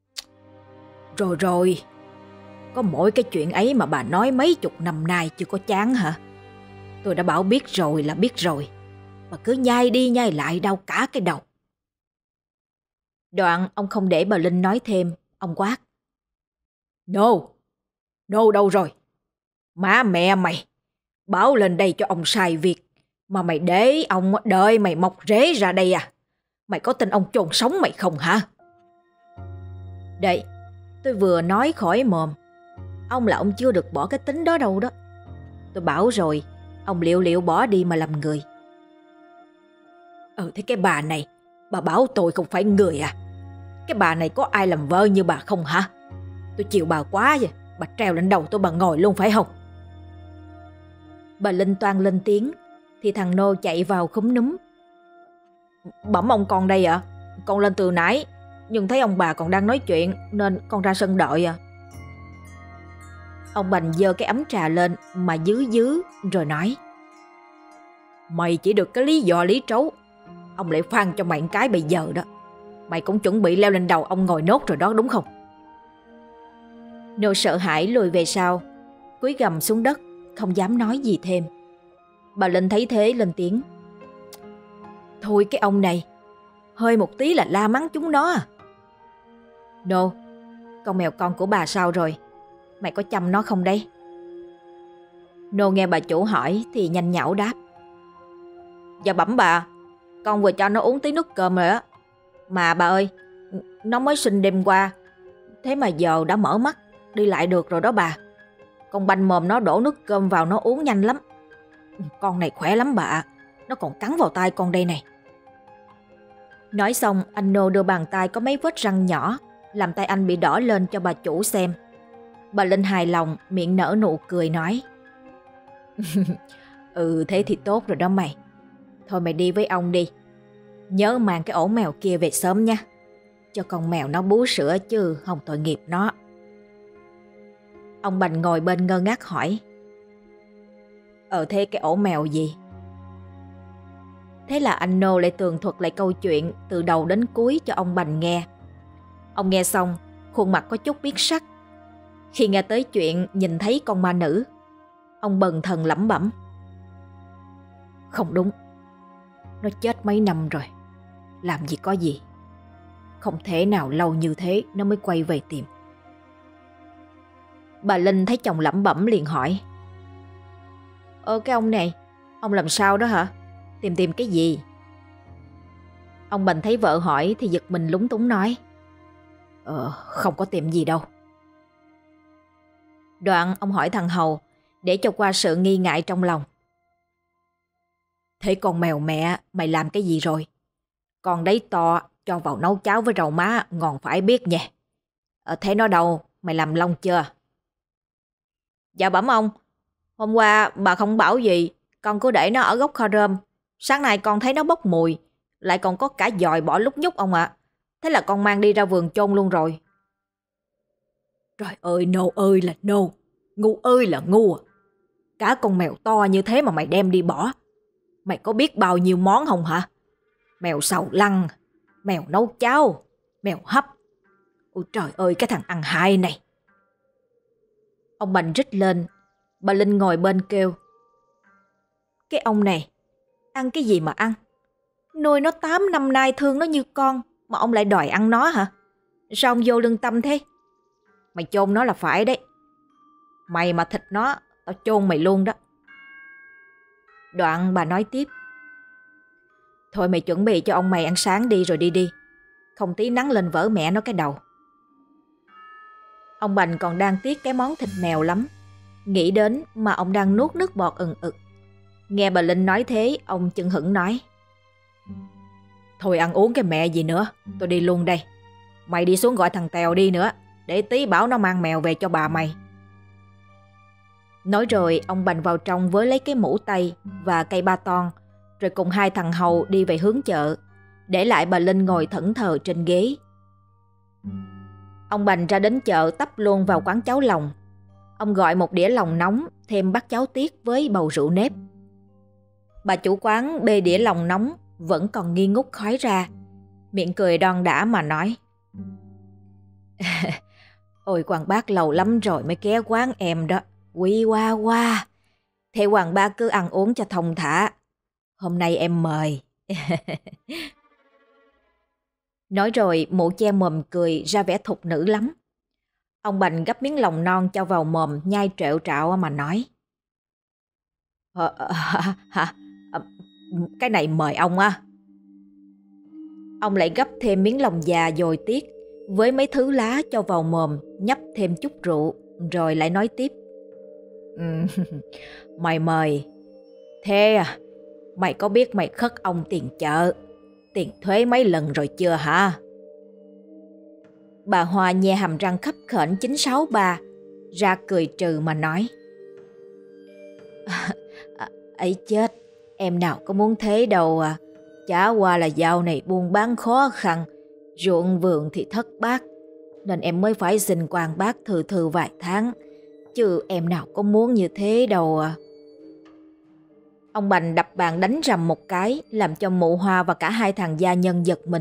[SPEAKER 1] Rồi, có mỗi cái chuyện ấy mà bà nói mấy chục năm nay chưa có chán hả? Tôi đã bảo biết rồi là biết rồi, mà cứ nhai đi nhai lại đau cả cái đầu. Đoạn ông không để bà Linh nói thêm, ông quát: No đâu rồi? Má mẹ mày báo lên đây cho ông sai việc, mà mày để ông đợi mày mọc rễ ra đây à? Mày có tin ông chôn sống mày không hả? Đây, tôi vừa nói khỏi mồm. Ông là ông chưa được bỏ cái tính đó đâu đó. Tôi bảo rồi, ông liệu bỏ đi mà làm người. Thế cái bà này, bà bảo tôi không phải người à? Cái bà này có ai làm vợ như bà không hả? Tôi chịu bà quá vậy. Bà treo lên đầu tôi bà ngồi luôn phải không? Bà Linh toan lên tiếng thì thằng Nô chạy vào khúm núm: Bẩm ông con đây ạ. Con lên từ nãy, nhưng thấy ông bà còn đang nói chuyện nên con ra sân đợi à. Ông Bành giơ cái ấm trà lên mà dứ rồi nói: Mày chỉ được cái lý do lý trấu, ông lại phan cho mày cái bây giờ đó. Mày cũng chuẩn bị leo lên đầu ông ngồi nốt rồi đó đúng không? Nô sợ hãi lùi về sau, cúi gằm xuống đất, không dám nói gì thêm. Bà Linh thấy thế lên tiếng: Thôi cái ông này, hơi một tí là la mắng chúng nó à. Nô, con mèo con của bà sao rồi? Mày có chăm nó không đấy? Nô nghe bà chủ hỏi thì nhanh nhảu đáp: Dạ bẩm bà, con vừa cho nó uống tí nước cơm rồi á. Mà bà ơi, nó mới sinh đêm qua, thế mà giờ đã mở mắt, đi lại được rồi đó bà. Con banh mồm nó đổ nước cơm vào nó uống nhanh lắm. Con này khỏe lắm bà, nó còn cắn vào tay con đây này. Nói xong anh Nô đưa bàn tay có mấy vết răng nhỏ, làm tay anh bị đỏ lên cho bà chủ xem. Bà Linh hài lòng, miệng nở nụ cười nói: Thế thì tốt rồi đó mày. Thôi mày đi với ông đi. Nhớ mang cái ổ mèo kia về sớm nha, cho con mèo nó bú sữa chứ không tội nghiệp nó. Ông Bành ngồi bên ngơ ngác hỏi: Thế cái ổ mèo gì? Thế là anh Nô lại tường thuật lại câu chuyện từ đầu đến cuối cho ông Bành nghe. Ông nghe xong, khuôn mặt có chút biến sắc. Khi nghe tới chuyện nhìn thấy con ma nữ, ông bần thần lẩm bẩm: Không đúng, nó chết mấy năm rồi, làm gì có gì. Không thể nào lâu như thế nó mới quay về tìm. Bà Linh thấy chồng lẩm bẩm liền hỏi: Cái ông này, ông làm sao đó hả? Tìm cái gì? Ông Bành thấy vợ hỏi thì giật mình lúng túng nói: Không có tìm gì đâu. Đoạn ông hỏi thằng Hầu để cho qua sự nghi ngại trong lòng: Thế con mèo mẹ mày làm cái gì rồi? Con đấy to, cho vào nấu cháo với rau má ngon phải biết nha. Thế nó đâu, mày làm lông chưa? Dạ bẩm ông, hôm qua bà không bảo gì, con cứ để nó ở gốc kho rơm. Sáng nay con thấy nó bốc mùi, lại còn có cả dòi bỏ lúc nhúc ông ạ. Thế là con mang đi ra vườn chôn luôn rồi. Trời ơi, nô ơi là nô, ngu ơi là ngu. Cả con mèo to như thế mà mày đem đi bỏ. Mày có biết bao nhiêu món không hả? Mèo sầu lăng, mèo nấu cháo, mèo hấp. Ôi trời ơi, cái thằng ăn hại này. Ông Bành rít lên. Bà Linh ngồi bên kêu: Cái ông này, ăn cái gì mà ăn? Nuôi nó 8 năm nay thương nó như con, mà ông lại đòi ăn nó hả? Sao ông vô lương tâm thế? Mày chôn nó là phải đấy. Mày mà thịt nó, tao chôn mày luôn đó. Đoạn bà nói tiếp: Thôi mày chuẩn bị cho ông mày ăn sáng đi rồi đi. Không tí nắng lên vỡ mẹ nó cái đầu. Ông Bành còn đang tiếc cái món thịt mèo lắm. Nghĩ đến mà ông đang nuốt nước bọt ừng ực. Nghe bà Linh nói thế, ông chưng hửng nói: Thôi ăn uống cái mẹ gì nữa, tôi đi luôn đây. Mày đi xuống gọi thằng Tèo đi nữa, để tí bảo nó mang mèo về cho bà mày. Nói rồi ông bành vào trong với lấy cái mũ tây và cây ba ton, rồi cùng hai thằng hầu đi về hướng chợ, để lại bà Linh ngồi thẫn thờ trên ghế. Ông bành ra đến chợ tấp luôn vào quán cháo lòng. Ông gọi một đĩa lòng nóng thêm bát cháo tiết với bầu rượu nếp. Bà chủ quán bê đĩa lòng nóng vẫn còn nghi ngút khói ra, miệng cười đon đả mà nói: Ôi Hoàng bác lâu lắm rồi mới ghé quán em đó, quý quá quá. Thế Hoàng bác cứ ăn uống cho thông thả, hôm nay em mời. Nói rồi mụ che mồm cười ra vẻ thục nữ lắm. Ông bành gắp miếng lòng non cho vào mồm nhai trẹo trạo mà nói: Hả? Cái này mời ông á. Ông lại gắp thêm miếng lòng già dồi tiết với mấy thứ lá cho vào mồm, nhấp thêm chút rượu, rồi lại nói tiếp: Mày mời. Thế à, mày có biết mày khất ông tiền chợ, tiền thuế mấy lần rồi chưa hả? Bà Hoa nhe hàm răng khấp khểnh 963 ra cười trừ mà nói: Ấy chết, em nào có muốn thế đâu à. Chả qua là dạo này buôn bán khó khăn, ruộng vườn thì thất bát, nên em mới phải xin quan bác thư thư vài tháng, chứ em nào có muốn như thế đâu à. Ông bành đập bàn đánh rầm một cái, làm cho mụ Hoa và cả hai thằng gia nhân giật mình.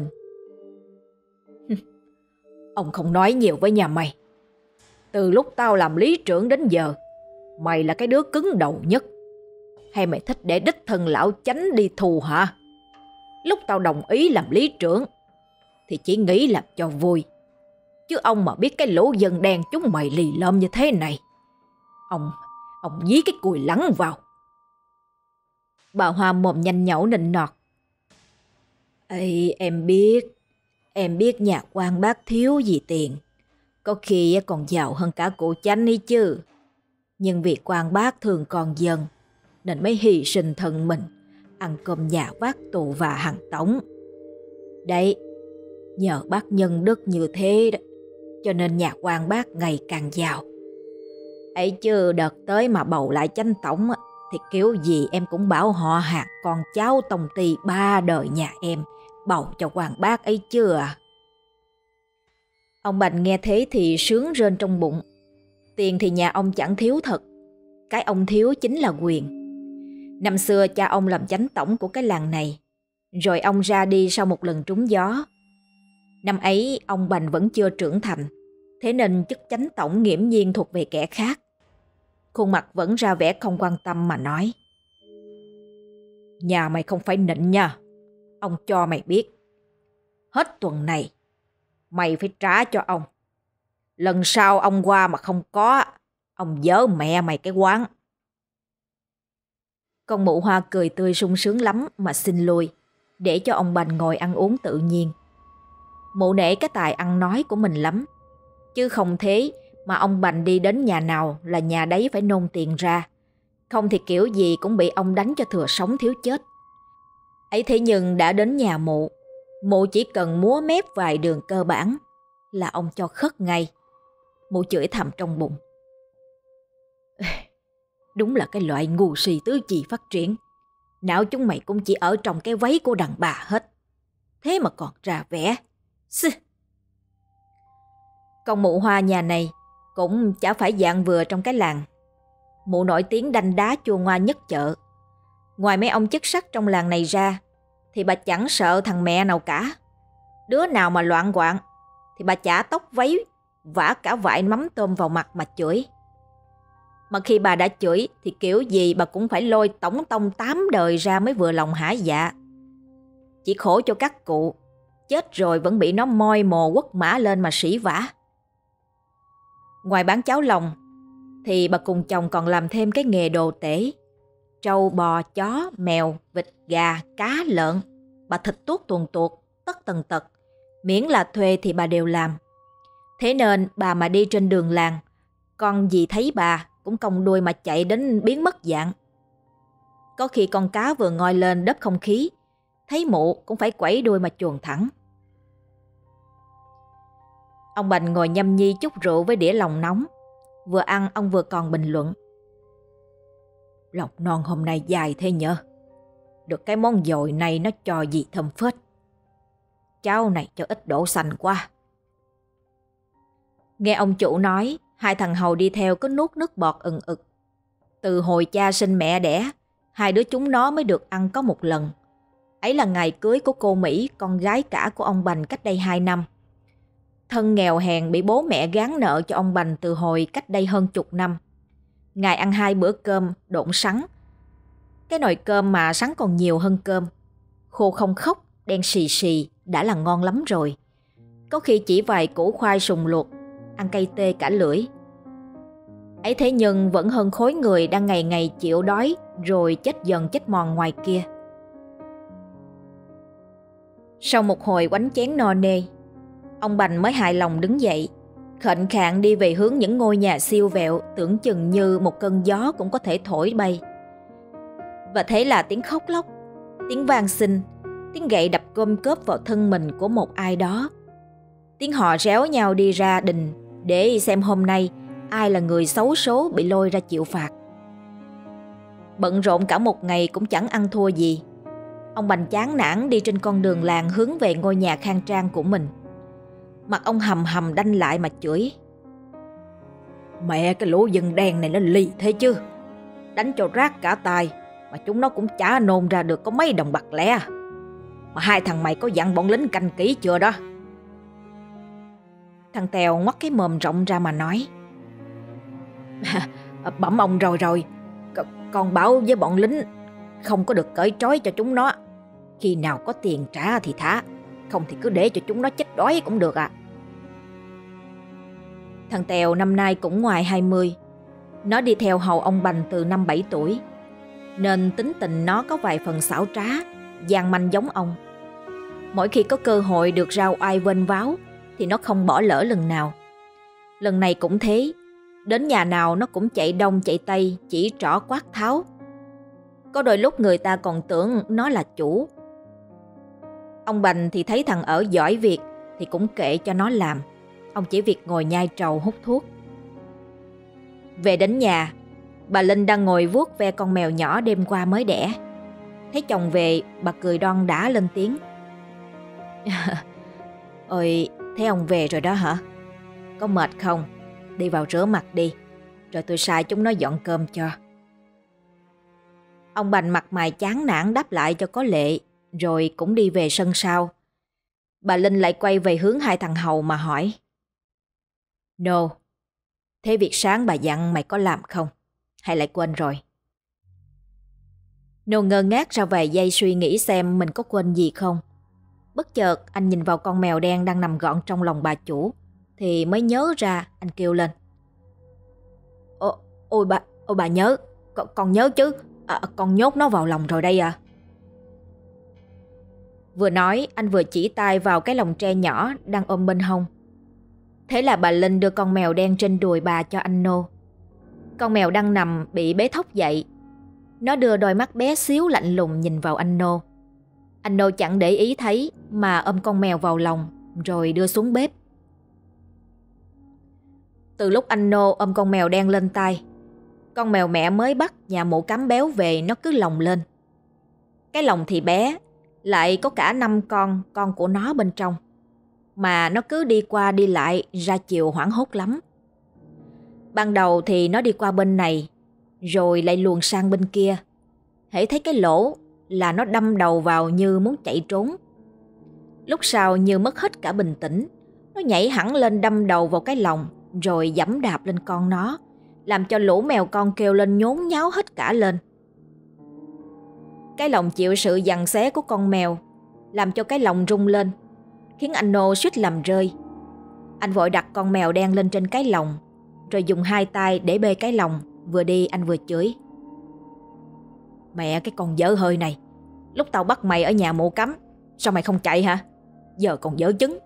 [SPEAKER 1] Ông không nói nhiều với nhà mày. Từ lúc tao làm lý trưởng đến giờ, mày là cái đứa cứng đầu nhất. Hay mày thích để đích thân lão chánh đi thù hả? Lúc tao đồng ý làm lý trưởng thì chỉ nghĩ làm cho vui, chứ ông mà biết cái lũ dân đen chúng mày lì lợm như thế này, ông dí cái cùi lắng vào. Bà Hoa mồm nhanh nhẩu nịnh nọt: Ê, em biết nhà quan bác thiếu gì tiền, có khi còn giàu hơn cả cụ chánh ấy chứ. Nhưng vì quan bác thương con dân nên mới hy sinh thân mình, ăn cơm nhà vác tù và hàng tống. Đấy, nhờ bác nhân đức như thế đó, cho nên nhà quan bác ngày càng giàu. Ấy chứ đợt tới mà bầu lại chánh tổng thì kiểu gì em cũng bảo họ hàng con cháu tông ty 3 đời nhà em bầu cho quan bác ấy chưa à. Ông bành nghe thế thì sướng rên trong bụng. Tiền thì nhà ông chẳng thiếu thật, cái ông thiếu chính là quyền. Năm xưa cha ông làm chánh tổng của cái làng này, rồi ông ra đi sau một lần trúng gió. Năm ấy ông bành vẫn chưa trưởng thành, thế nên chức chánh tổng nghiễm nhiên thuộc về kẻ khác. Khuôn mặt vẫn ra vẻ không quan tâm mà nói: Nhà mày không phải nịnh nha, ông cho mày biết. Hết tuần này mày phải trả cho ông. Lần sau ông qua mà không có, ông dỡ mẹ mày cái quán. Con mụ Hoa cười tươi sung sướng lắm mà xin lui, để cho ông bành ngồi ăn uống tự nhiên. Mụ nể cái tài ăn nói của mình lắm, chứ không thế mà ông bành đi đến nhà nào là nhà đấy phải nôn tiền ra, không thì kiểu gì cũng bị ông đánh cho thừa sống thiếu chết. Ấy thế nhưng đã đến nhà mụ chỉ cần múa mép vài đường cơ bản là ông cho khất ngay. Mụ chửi thầm trong bụng: Đúng là cái loại ngu si tứ chi phát triển, não chúng mày cũng chỉ ở trong cái váy của đàn bà hết, thế mà còn ra vẻ. Con mụ Hoa nhà này cũng chả phải dạng vừa trong cái làng. Mụ nổi tiếng đanh đá chua ngoa nhất chợ. Ngoài mấy ông chức sắc trong làng này ra thì bà chẳng sợ thằng mẹ nào cả. Đứa nào mà loạn quạng thì bà chả tóc váy, vả cả vại mắm tôm vào mặt mà chửi. Mà khi bà đã chửi thì kiểu gì bà cũng phải lôi tổng tông 8 đời ra mới vừa lòng hả dạ. Chỉ khổ cho các cụ, chết rồi vẫn bị nó moi mồ quất mã lên mà sỉ vả. Ngoài bán cháo lòng thì bà cùng chồng còn làm thêm cái nghề đồ tể. Trâu, bò, chó, mèo, vịt, gà, cá, lợn, bà thịt tuốt tuồn tuột, tất tần tật, miễn là thuê thì bà đều làm. Thế nên bà mà đi trên đường làng, con gì thấy bà cũng cong đuôi mà chạy đến biến mất dạng. Có khi con cá vừa ngoi lên đớp không khí, thấy mụ cũng phải quẩy đuôi mà chuồn thẳng. Ông bành ngồi nhâm nhi chút rượu với đĩa lòng nóng, vừa ăn ông vừa còn bình luận: Lộc non hôm nay dài thế nhở. Được cái món dồi này nó cho gì thơm phết. Cháo này cho ít đổ xanh quá. Nghe ông chủ nói, hai thằng hầu đi theo cứ nuốt nước bọt ừng ực. Từ hồi cha sinh mẹ đẻ, hai đứa chúng nó mới được ăn có một lần. Ấy là ngày cưới của cô Mỹ, con gái cả của ông Bành cách đây 2 năm. Thân nghèo hèn bị bố mẹ gán nợ cho ông Bành từ hồi cách đây hơn chục năm. Ngày ăn 2 bữa cơm độn sắn. Cái nồi cơm mà sắn còn nhiều hơn cơm. Khô không khóc, đen xì xì đã là ngon lắm rồi. Có khi chỉ vài củ khoai sùng luộc, ăn cay tê cả lưỡi. Ấy thế nhưng vẫn hơn khối người đang ngày ngày chịu đói rồi chết dần chết mòn ngoài kia. Sau một hồi quánh chén no nê, ông Bành mới hài lòng đứng dậy, khệnh khạng đi về hướng những ngôi nhà siêu vẹo tưởng chừng như một cơn gió cũng có thể thổi bay. Và thế là tiếng khóc lóc, tiếng van xin, tiếng gậy đập côm cớp vào thân mình của một ai đó. Tiếng họ réo nhau đi ra đình để xem hôm nay ai là người xấu số bị lôi ra chịu phạt. Bận rộn cả một ngày cũng chẳng ăn thua gì. Ông Bành chán nản đi trên con đường làng hướng về ngôi nhà khang trang của mình. Mặt ông hầm hầm đanh lại mà chửi. Mẹ cái lũ dân đen này nó lì thế chứ. Đánh cho rát cả tai mà chúng nó cũng chả nôn ra được có mấy đồng bạc lẻ. Mà hai thằng mày có dặn bọn lính canh kỹ chưa đó? Thằng Tèo ngoắt cái mồm rộng ra mà nói. Bẩm ông rồi. Con bảo với bọn lính không có được cởi trói cho chúng nó. Khi nào có tiền trả thì thả, không thì cứ để cho chúng nó chết đói cũng được à. Thằng Tèo năm nay cũng ngoài 20. Nó đi theo hầu ông Bành từ năm 7 tuổi, nên tính tình nó có vài phần xảo trá, gian manh giống ông. Mỗi khi có cơ hội được rao oai vênh váo thì nó không bỏ lỡ lần nào. Lần này cũng thế, đến nhà nào nó cũng chạy đông chạy tây, chỉ trỏ quát tháo. Có đôi lúc người ta còn tưởng nó là chủ. Ông Bành thì thấy thằng ở giỏi việc thì cũng kệ cho nó làm. Ông chỉ việc ngồi nhai trầu hút thuốc. Về đến nhà, bà Linh đang ngồi vuốt ve con mèo nhỏ đêm qua mới đẻ. Thấy chồng về, bà cười đon đả lên tiếng. Ôi, thấy ông về rồi đó hả? Có mệt không? Đi vào rửa mặt đi, rồi tôi sai chúng nó dọn cơm cho. Ông Bành mặt mày chán nản đáp lại cho có lệ, rồi cũng đi về sân sau. Bà Linh lại quay về hướng hai thằng hầu mà hỏi. No, thế việc sáng bà dặn mày có làm không? Hay lại quên rồi? No ngơ ngác ra vài giây suy nghĩ xem mình có quên gì không. Bất chợt anh nhìn vào con mèo đen đang nằm gọn trong lòng bà chủ, thì mới nhớ ra. Anh kêu lên. Ôi bà nhớ, con nhớ chứ. Con nhốt nó vào lòng rồi đây à. Vừa nói anh vừa chỉ tay vào cái lồng tre nhỏ đang ôm bên hông. Thế là bà Linh đưa con mèo đen trên đùi bà cho anh Nô. Con mèo đang nằm bị bế thốc dậy. Nó đưa đôi mắt bé xíu lạnh lùng nhìn vào anh Nô. Anh Nô chẳng để ý thấy mà ôm con mèo vào lòng rồi đưa xuống bếp. Từ lúc anh Nô ôm con mèo đen lên tay, con mèo mẹ mới bắt nhà mụ cám béo về nó cứ lồng lên. Cái lồng thì bé, lại có cả 5 con của nó bên trong. Mà nó cứ đi qua đi lại ra chiều hoảng hốt lắm. Ban đầu thì nó đi qua bên này, rồi lại luồn sang bên kia. Hễ thấy cái lỗ là nó đâm đầu vào như muốn chạy trốn. Lúc sau như mất hết cả bình tĩnh, nó nhảy hẳn lên đâm đầu vào cái lồng, rồi giẫm đạp lên con nó, làm cho lũ mèo con kêu lên nhốn nháo hết cả lên. Cái lồng chịu sự giằng xé của con mèo, làm cho cái lồng rung lên, khiến anh Nô suýt làm rơi. Anh vội đặt con mèo đen lên trên cái lồng, rồi dùng hai tay để bê cái lồng. Vừa đi anh vừa chửi. Mẹ cái con dở hơi này, lúc tao bắt mày ở nhà mụ cấm, sao mày không chạy hả? Giờ còn dở chứng.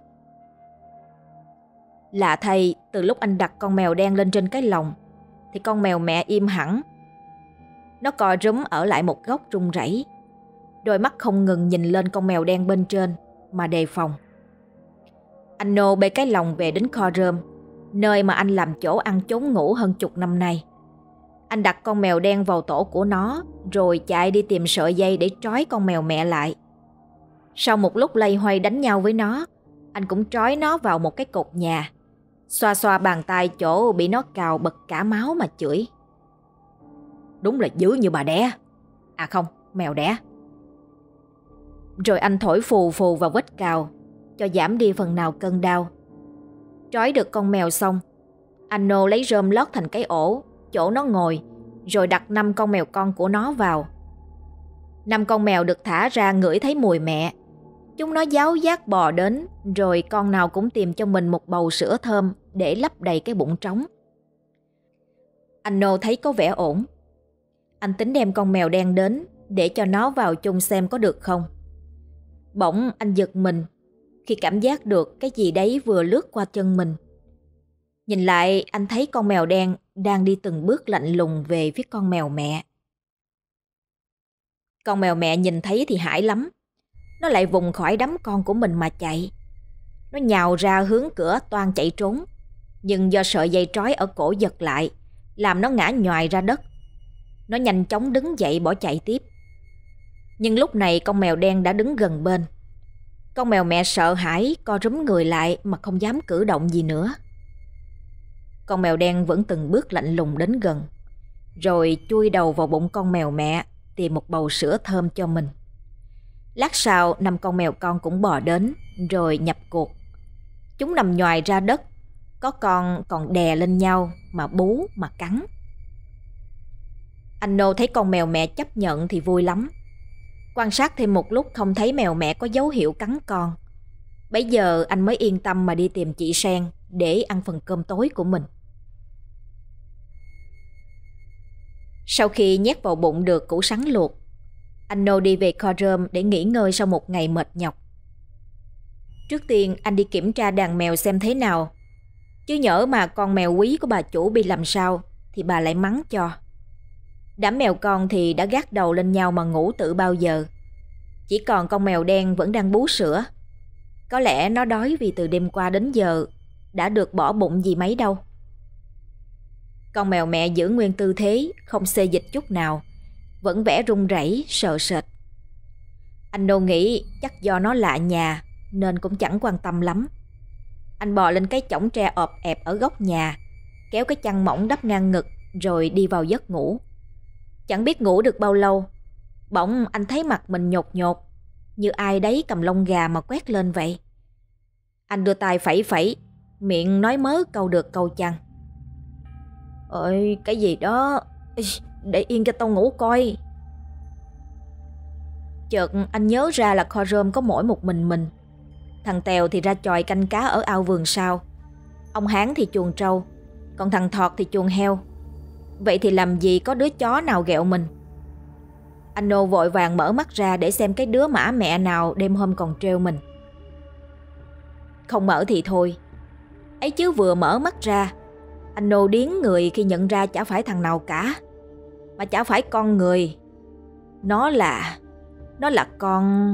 [SPEAKER 1] Lạ thay, từ lúc anh đặt con mèo đen lên trên cái lồng thì con mèo mẹ im hẳn. Nó co rúm ở lại một góc run rẩy, đôi mắt không ngừng nhìn lên con mèo đen bên trên mà đề phòng. Anh Nô bê cái lồng về đến kho rơm, nơi mà anh làm chỗ ăn trốn ngủ hơn chục năm nay. Anh đặt con mèo đen vào tổ của nó, rồi chạy đi tìm sợi dây để trói con mèo mẹ lại. Sau một lúc loay hoay đánh nhau với nó, anh cũng trói nó vào một cái cột nhà, xoa xoa bàn tay chỗ bị nó cào bật cả máu mà chửi: "Đúng là dữ như bà đẻ. À không, mèo đẻ." Rồi anh thổi phù phù vào vết cào cho giảm đi phần nào cơn đau. Trói được con mèo xong, anh Nô lấy rơm lót thành cái ổ chỗ nó ngồi, rồi đặt 5 con mèo con của nó vào. 5 con mèo được thả ra ngửi thấy mùi mẹ. Chúng nó giáo giác bò đến, rồi con nào cũng tìm cho mình một bầu sữa thơm để lấp đầy cái bụng trống. Anh Nô thấy có vẻ ổn. Anh tính đem con mèo đen đến để cho nó vào chung xem có được không. Bỗng anh giật mình khi cảm giác được cái gì đấy vừa lướt qua chân mình. Nhìn lại, anh thấy con mèo đen đang đi từng bước lạnh lùng về phía con mèo mẹ. Con mèo mẹ nhìn thấy thì hãi lắm. Nó lại vùng khỏi đám con của mình mà chạy. Nó nhào ra hướng cửa toan chạy trốn, nhưng do sợi dây trói ở cổ giật lại, làm nó ngã nhoài ra đất. Nó nhanh chóng đứng dậy bỏ chạy tiếp. Nhưng lúc này con mèo đen đã đứng gần bên. Con mèo mẹ sợ hãi co rúm người lại mà không dám cử động gì nữa. Con mèo đen vẫn từng bước lạnh lùng đến gần, rồi chui đầu vào bụng con mèo mẹ tìm một bầu sữa thơm cho mình. Lát sau 5 con mèo con cũng bò đến, rồi nhập cuộc. Chúng nằm nhoài ra đất, có con còn đè lên nhau mà bú mà cắn. Anh Nô thấy con mèo mẹ chấp nhận thì vui lắm. Quan sát thêm một lúc không thấy mèo mẹ có dấu hiệu cắn con. Bấy giờ anh mới yên tâm mà đi tìm chị Sen để ăn phần cơm tối của mình. Sau khi nhét vào bụng được củ sắn luộc, anh Nô đi về kho rơm để nghỉ ngơi sau một ngày mệt nhọc. Trước tiên anh đi kiểm tra đàn mèo xem thế nào, chứ nhỡ mà con mèo quý của bà chủ bị làm sao thì bà lại mắng cho. Đám mèo con thì đã gác đầu lên nhau mà ngủ từ bao giờ. Chỉ còn con mèo đen vẫn đang bú sữa. Có lẽ nó đói vì từ đêm qua đến giờ đã được bỏ bụng gì mấy đâu. Con mèo mẹ giữ nguyên tư thế, không xê dịch chút nào, vẫn vẻ run rẩy sợ sệt. Anh Nô nghĩ chắc do nó lạ nhà nên cũng chẳng quan tâm lắm. Anh bò lên cái chõng tre ọp ẹp ở góc nhà, kéo cái chăn mỏng đắp ngang ngực rồi đi vào giấc ngủ. Chẳng biết ngủ được bao lâu, bỗng anh thấy mặt mình nhột nhột, như ai đấy cầm lông gà mà quét lên vậy. Anh đưa tay phẩy phẩy, miệng nói mớ câu được câu chăng: "Ơi, cái gì đó, để yên cho tao ngủ coi." Chợt anh nhớ ra là kho rơm có mỗi một mình. Thằng Tèo thì ra chòi canh cá ở ao vườn sau, ông Hán thì chuồng trâu, còn thằng Thọt thì chuồng heo. Vậy thì làm gì có đứa chó nào ghẹo mình. Anh Nô vội vàng mở mắt ra để xem cái đứa mã mẹ nào đêm hôm còn trêu mình. Không mở thì thôi, ấy chứ vừa mở mắt ra, anh Nô điếng người khi nhận ra chả phải thằng nào cả, mà chả phải con người. Nó là con...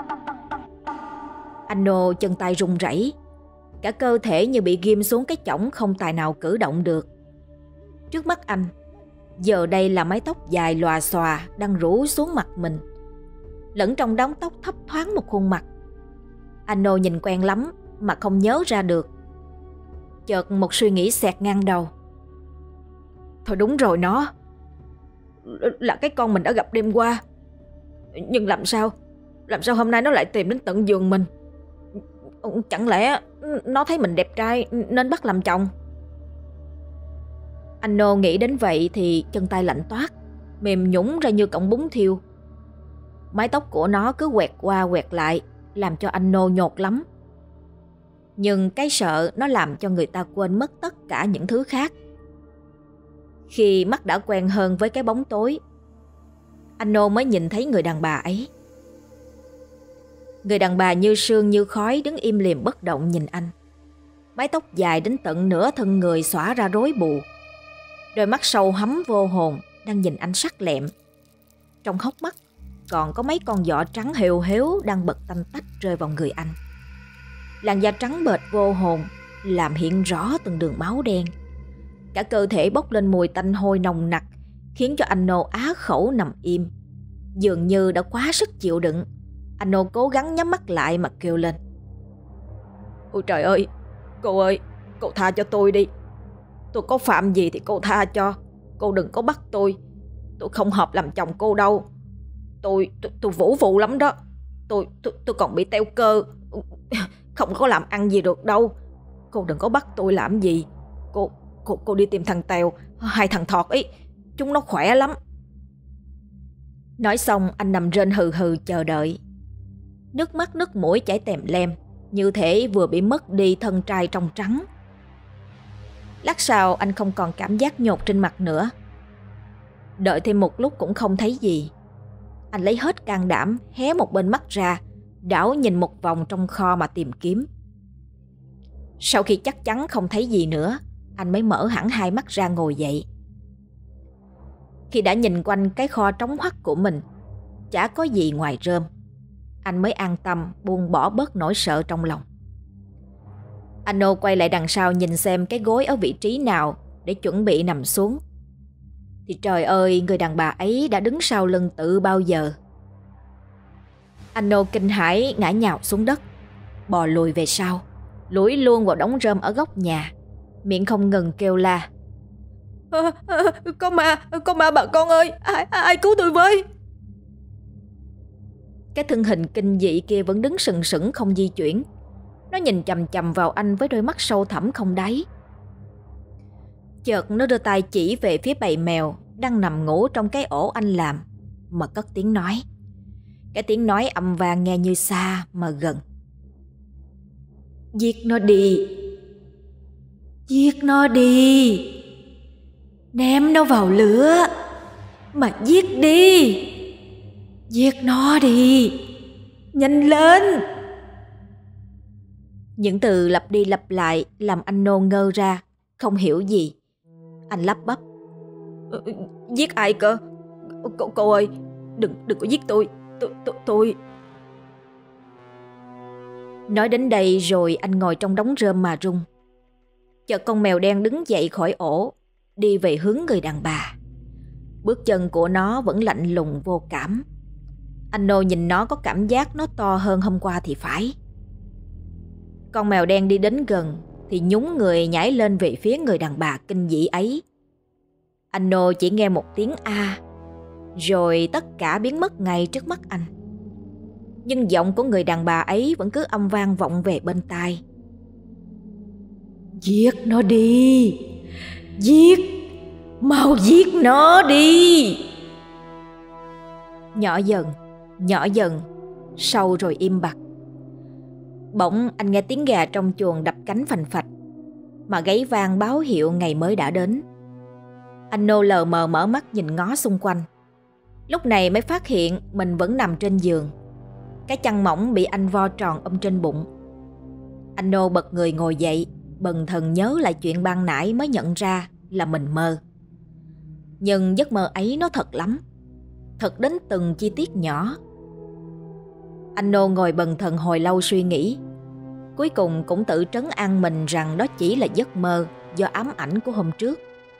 [SPEAKER 1] Anh Nô chân tay run rẩy, cả cơ thể như bị ghim xuống cái chõng không tài nào cử động được. Trước mắt anh, giờ đây là mái tóc dài lòa xòa đang rủ xuống mặt mình. Lẫn trong đám tóc thấp thoáng một khuôn mặt. Anh Nô nhìn quen lắm mà không nhớ ra được. Chợt một suy nghĩ xẹt ngang đầu. Thôi đúng rồi, nó là cái con mình đã gặp đêm qua. Nhưng làm sao hôm nay nó lại tìm đến tận giường mình? Chẳng lẽ nó thấy mình đẹp trai nên bắt làm chồng? Anh Nô nghĩ đến vậy thì chân tay lạnh toát, mềm nhũn ra như cọng bún thiêu. Mái tóc của nó cứ quẹt qua quẹt lại, làm cho anh Nô nhột lắm. Nhưng cái sợ nó làm cho người ta quên mất tất cả những thứ khác. Khi mắt đã quen hơn với cái bóng tối, anh Nô mới nhìn thấy người đàn bà ấy. Người đàn bà như sương như khói đứng im lìm bất động nhìn anh. Mái tóc dài đến tận nửa thân người xõa ra rối bù. Đôi mắt sâu hắm vô hồn đang nhìn anh sắc lẹm. Trong hốc mắt còn có mấy con giọ trắng hều héo đang bật tanh tách rơi vào người anh. Làn da trắng bệch vô hồn làm hiện rõ từng đường máu đen. Cả cơ thể bốc lên mùi tanh hôi nồng nặc khiến cho anh Nô á khẩu nằm im. Dường như đã quá sức chịu đựng, anh Nô cố gắng nhắm mắt lại mà kêu lên: "Ôi trời ơi, cô tha cho tôi đi. Tôi có phạm gì thì cô tha cho. Cô đừng có bắt tôi không hợp làm chồng cô đâu. Tôi vũ phụ lắm đó. Tôi còn bị teo cơ, không có làm ăn gì được đâu. Cô đừng có bắt tôi làm gì. Cô đi tìm thằng Tèo hay thằng Thọt ấy, chúng nó khỏe lắm." Nói xong anh nằm rên hừ hừ chờ đợi. Nước mắt nước mũi chảy tèm lem, như thể vừa bị mất đi thân trai trong trắng. Lát sau anh không còn cảm giác nhột trên mặt nữa. Đợi thêm một lúc cũng không thấy gì. Anh lấy hết can đảm hé một bên mắt ra, đảo nhìn một vòng trong kho mà tìm kiếm. Sau khi chắc chắn không thấy gì nữa, anh mới mở hẳn hai mắt ra ngồi dậy. Khi đã nhìn quanh cái kho trống hoắt của mình, chả có gì ngoài rơm, anh mới an tâm buông bỏ bớt nỗi sợ trong lòng. Anh Nô quay lại đằng sau nhìn xem cái gối ở vị trí nào để chuẩn bị nằm xuống. Thì trời ơi, người đàn bà ấy đã đứng sau lưng tự bao giờ. Anh Nô kinh hãi ngã nhào xuống đất, bò lùi về sau, lủi luôn vào đống rơm ở góc nhà, miệng không ngừng kêu la: Có ma bà con ơi, ai cứu tôi với." Cái thân hình kinh dị kia vẫn đứng sừng sững không di chuyển. Nó nhìn chằm chằm vào anh với đôi mắt sâu thẳm không đáy. Chợt nó đưa tay chỉ về phía bầy mèo đang nằm ngủ trong cái ổ anh làm, mà cất tiếng nói. Cái tiếng nói âm vang nghe như xa mà gần: "Giết nó đi, giết nó đi, ném nó vào lửa mà giết đi, giết nó đi, nhanh lên." Những từ lặp đi lặp lại làm anh Nô ngơ ra, không hiểu gì. Anh lắp bắp: "Giết ai cơ? Cô ơi, đừng có giết tôi. Nói đến đây rồi anh ngồi trong đống rơm mà run. Chợt con mèo đen đứng dậy khỏi ổ, đi về hướng người đàn bà. Bước chân của nó vẫn lạnh lùng vô cảm. Anh Nô nhìn nó có cảm giác nó to hơn hôm qua thì phải. Con mèo đen đi đến gần thì nhún người nhảy lên về phía người đàn bà kinh dị ấy. Anh Nô chỉ nghe một tiếng a, rồi tất cả biến mất ngay trước mắt anh. Nhưng giọng của người đàn bà ấy vẫn cứ âm vang vọng về bên tai: "Giết nó đi, giết, mau giết nó đi." Nhỏ dần, sâu rồi im bặt. Bỗng anh nghe tiếng gà trong chuồng đập cánh phành phạch, mà gáy vang báo hiệu ngày mới đã đến. Anh Nô lờ mờ mở mắt nhìn ngó xung quanh. Lúc này mới phát hiện mình vẫn nằm trên giường. Cái chăn mỏng bị anh vo tròn trên bụng. Anh Nô bật người ngồi dậy, bần thần nhớ lại chuyện ban nãy mới nhận ra là mình mơ. Nhưng giấc mơ ấy nó thật lắm, thật đến từng chi tiết nhỏ. Anh Nô ngồi bần thần hồi lâu suy nghĩ. Cuối cùng cũng tự trấn an mình rằng đó chỉ là giấc mơ do ám ảnh của hôm trước.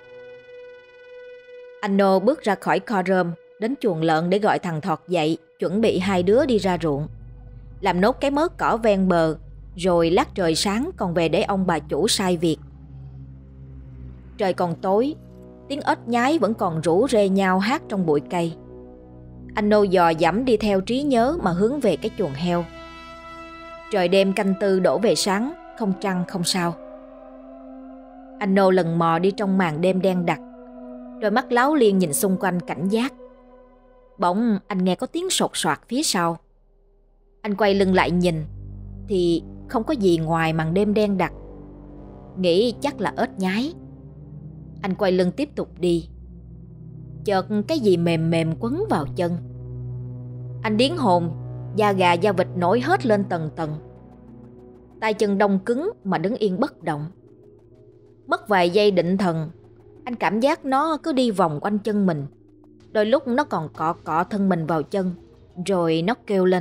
[SPEAKER 1] Anh Nô bước ra khỏi kho rơm, đến chuồng lợn để gọi thằng Thọt dậy, chuẩn bị hai đứa đi ra ruộng, làm nốt cái mớ cỏ ven bờ, rồi lát trời sáng còn về để ông bà chủ sai việc. Trời còn tối, tiếng ếch nhái vẫn còn rủ rê nhau hát trong bụi cây. Anh Nô dò dẫm đi theo trí nhớ mà hướng về cái chuồng heo. Trời đêm canh tư đổ về sáng, không trăng không sao. Anh Nô lần mò đi trong màn đêm đen đặc, đôi mắt láo liên nhìn xung quanh cảnh giác. Bỗng anh nghe có tiếng sột soạt phía sau. Anh quay lưng lại nhìn thì không có gì ngoài màn đêm đen đặc. Nghĩ chắc là ếch nhái. Anh quay lưng tiếp tục đi. Chợt cái gì mềm mềm quấn vào chân. Anh điếng hồn, da gà da vịt nổi hết lên tầng tầng. Tay chân đông cứng mà đứng yên bất động. Mất vài giây định thần, anh cảm giác nó cứ đi vòng quanh chân mình. Đôi lúc nó còn cọ thân mình vào chân. Rồi nó kêu lên: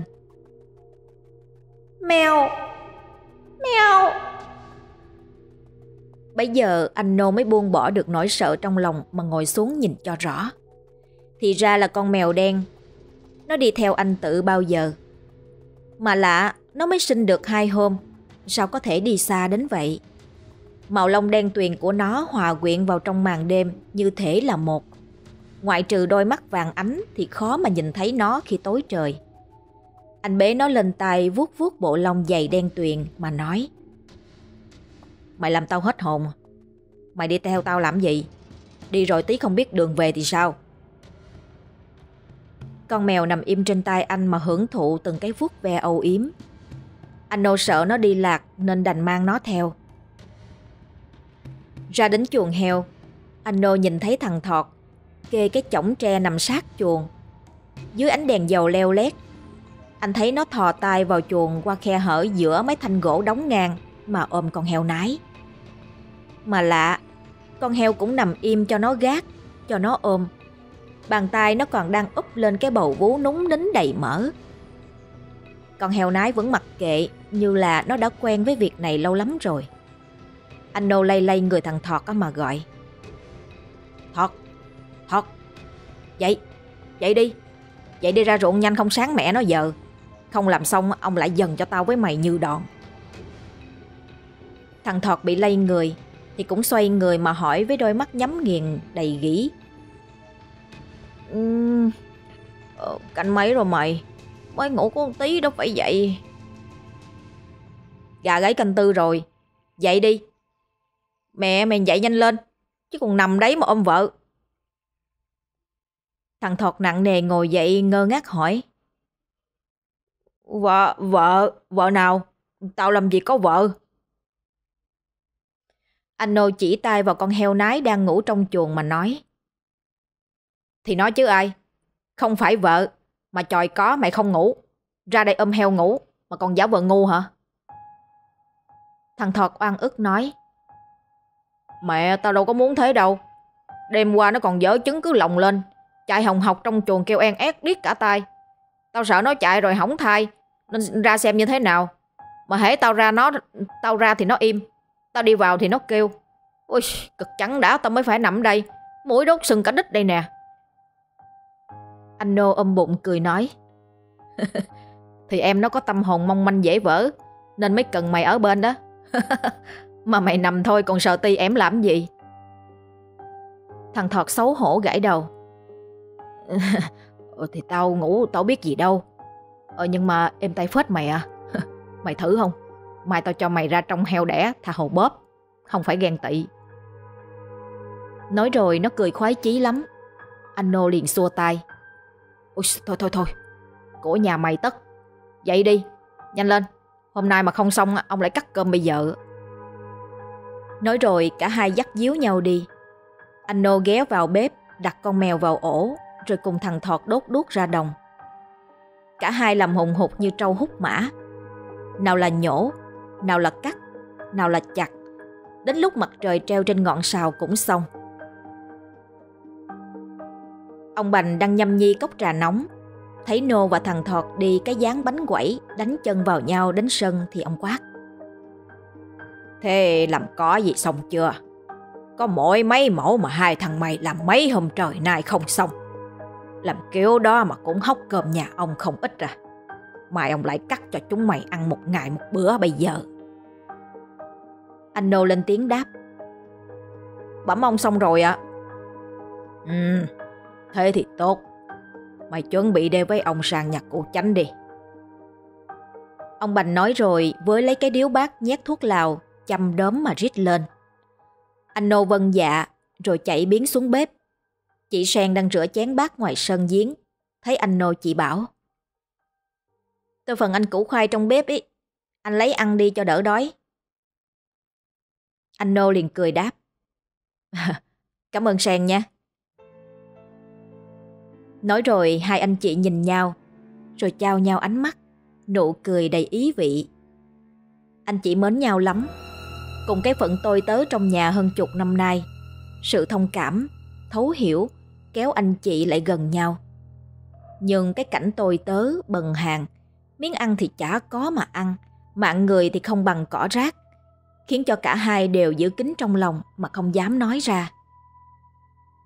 [SPEAKER 1] "Mèo, mèo." Bây giờ anh Nô mới buông bỏ được nỗi sợ trong lòng mà ngồi xuống nhìn cho rõ. Thì ra là con mèo đen. Nó đi theo anh Tự bao giờ. Mà lạ, nó mới sinh được 2 hôm, sao có thể đi xa đến vậy? Màu lông đen tuyền của nó hòa quyện vào trong màn đêm như thể là một. Ngoại trừ đôi mắt vàng ánh thì khó mà nhìn thấy nó khi tối trời. Anh bế nó lên tay, vuốt vuốt bộ lông dày đen tuyền mà nói: "Mày làm tao hết hồn. Mày đi theo tao làm gì? Đi rồi tí không biết đường về thì sao?" Con mèo nằm im trên tay anh mà hưởng thụ từng cái vuốt ve âu yếm. Anh nô sợ nó đi lạc nên đành mang nó theo. Ra đến chuồng heo, anh nô nhìn thấy thằng Thọt kê cái chõng tre nằm sát chuồng. Dưới ánh đèn dầu leo lét, anh thấy nó thò tay vào chuồng qua khe hở giữa mấy thanh gỗ đóng ngang mà ôm con heo nái. Mà lạ, con heo cũng nằm im cho nó gác, cho nó ôm. Bàn tay nó còn đang úp lên cái bầu vú núng nính đầy mỡ. Con heo nái vẫn mặc kệ, như là nó đã quen với việc này lâu lắm rồi. Anh nô lay lay người thằng Thọt mà gọi: "Thọt, Thọt, dậy, dậy đi. Dậy đi ra ruộng nhanh, không sáng mẹ nó giờ. Không làm xong ông lại dần cho tao với mày như đòn." Thằng Thọt bị lay người thì cũng xoay người mà hỏi với đôi mắt nhắm nghiền đầy gỉ: Canh mấy rồi mày? Mới ngủ có một tí đâu phải dậy." "Gà gáy canh tư rồi. Dậy đi. Mẹ mày dậy nhanh lên, chứ còn nằm đấy mà ôm vợ." Thằng Thọt nặng nề ngồi dậy ngơ ngác hỏi: Vợ nào? Tao làm gì có vợ." Anh nô chỉ tay vào con heo nái đang ngủ trong chuồng mà nói: "Thì nói chứ ai? Không phải vợ mà chòi có mày không ngủ. Ra đây ôm heo ngủ mà còn giả vờ ngu hả?" Thằng Thọt oan ức nói: "Mẹ tao đâu có muốn thế đâu. Đêm qua nó còn dở trứng cứ lồng lên, chạy hồng hộc trong chuồng kêu en ét điếc cả tai. Tao sợ nó chạy rồi hỏng thai nên ra xem như thế nào. Mà hễ tao ra thì nó im, tao đi vào thì nó kêu. Ôi, cực chẳng đã tao mới phải nằm đây, mũi đốt sưng cả đít đây nè." Anh nô ôm bụng cười nói: "Thì em nó có tâm hồn mong manh dễ vỡ nên mới cần mày ở bên đó." "Mà mày nằm thôi còn sợ ti em làm gì?" Thằng Thọt xấu hổ gãi đầu: "Thì tao ngủ tao biết gì đâu. Nhưng mà êm tay phết mày à. Mày thử không? Mai tao cho mày ra trong heo đẻ tha hồ bóp, không phải ghen tị." Nói rồi nó cười khoái chí lắm. Anh nô liền xua tay: "Ôi, thôi, của nhà mày tất. Dậy đi, nhanh lên. Hôm nay mà không xong ông lại cắt cơm bây giờ." Nói rồi cả hai dắt díu nhau đi. Anh nô ghé vào bếp đặt con mèo vào ổ, rồi cùng thằng Thọt đốt đuốc ra đồng. Cả hai làm hùng hục như trâu hút mã. Nào là nhổ, nào là cắt, nào là chặt. Đến lúc mặt trời treo trên ngọn sào cũng xong. Ông Bành đang nhâm nhi cốc trà nóng, thấy Nô và thằng Thọt đi cái dáng bánh quẩy đánh chân vào nhau đến sân thì ông quát: "Thế làm có gì xong chưa? Có mỗi mấy mẫu mà hai thằng mày làm mấy hôm trời nay không xong. Làm kiểu đó mà cũng hóc cơm nhà ông không ít à. Mai ông lại cắt cho chúng mày ăn một ngày một bữa bây giờ." Anh Nô lên tiếng đáp: "Bẩm ông xong rồi ạ." Thế thì tốt. Mày chuẩn bị đeo với ông sang nhà cụ Chánh đi." Ông Bành nói rồi với lấy cái điếu bát nhét thuốc lào, châm đốm mà rít lên. Anh Nô vâng dạ rồi chạy biến xuống bếp. Chị Sen đang rửa chén bát ngoài sân giếng, thấy anh Nô chị bảo: "Tôi phần anh củ khoai trong bếp ý, anh lấy ăn đi cho đỡ đói." Anh Nô liền cười đáp: "Cảm ơn Sen nha." Nói rồi hai anh chị nhìn nhau, rồi trao nhau ánh mắt, nụ cười đầy ý vị. Anh chị mến nhau lắm. Cùng cái phận tôi tớ trong nhà hơn chục năm nay, sự thông cảm, thấu hiểu kéo anh chị lại gần nhau. Nhưng cái cảnh tôi tớ bần hàng, miếng ăn thì chả có mà ăn, mạng người thì không bằng cỏ rác, khiến cho cả hai đều giữ kín trong lòng mà không dám nói ra.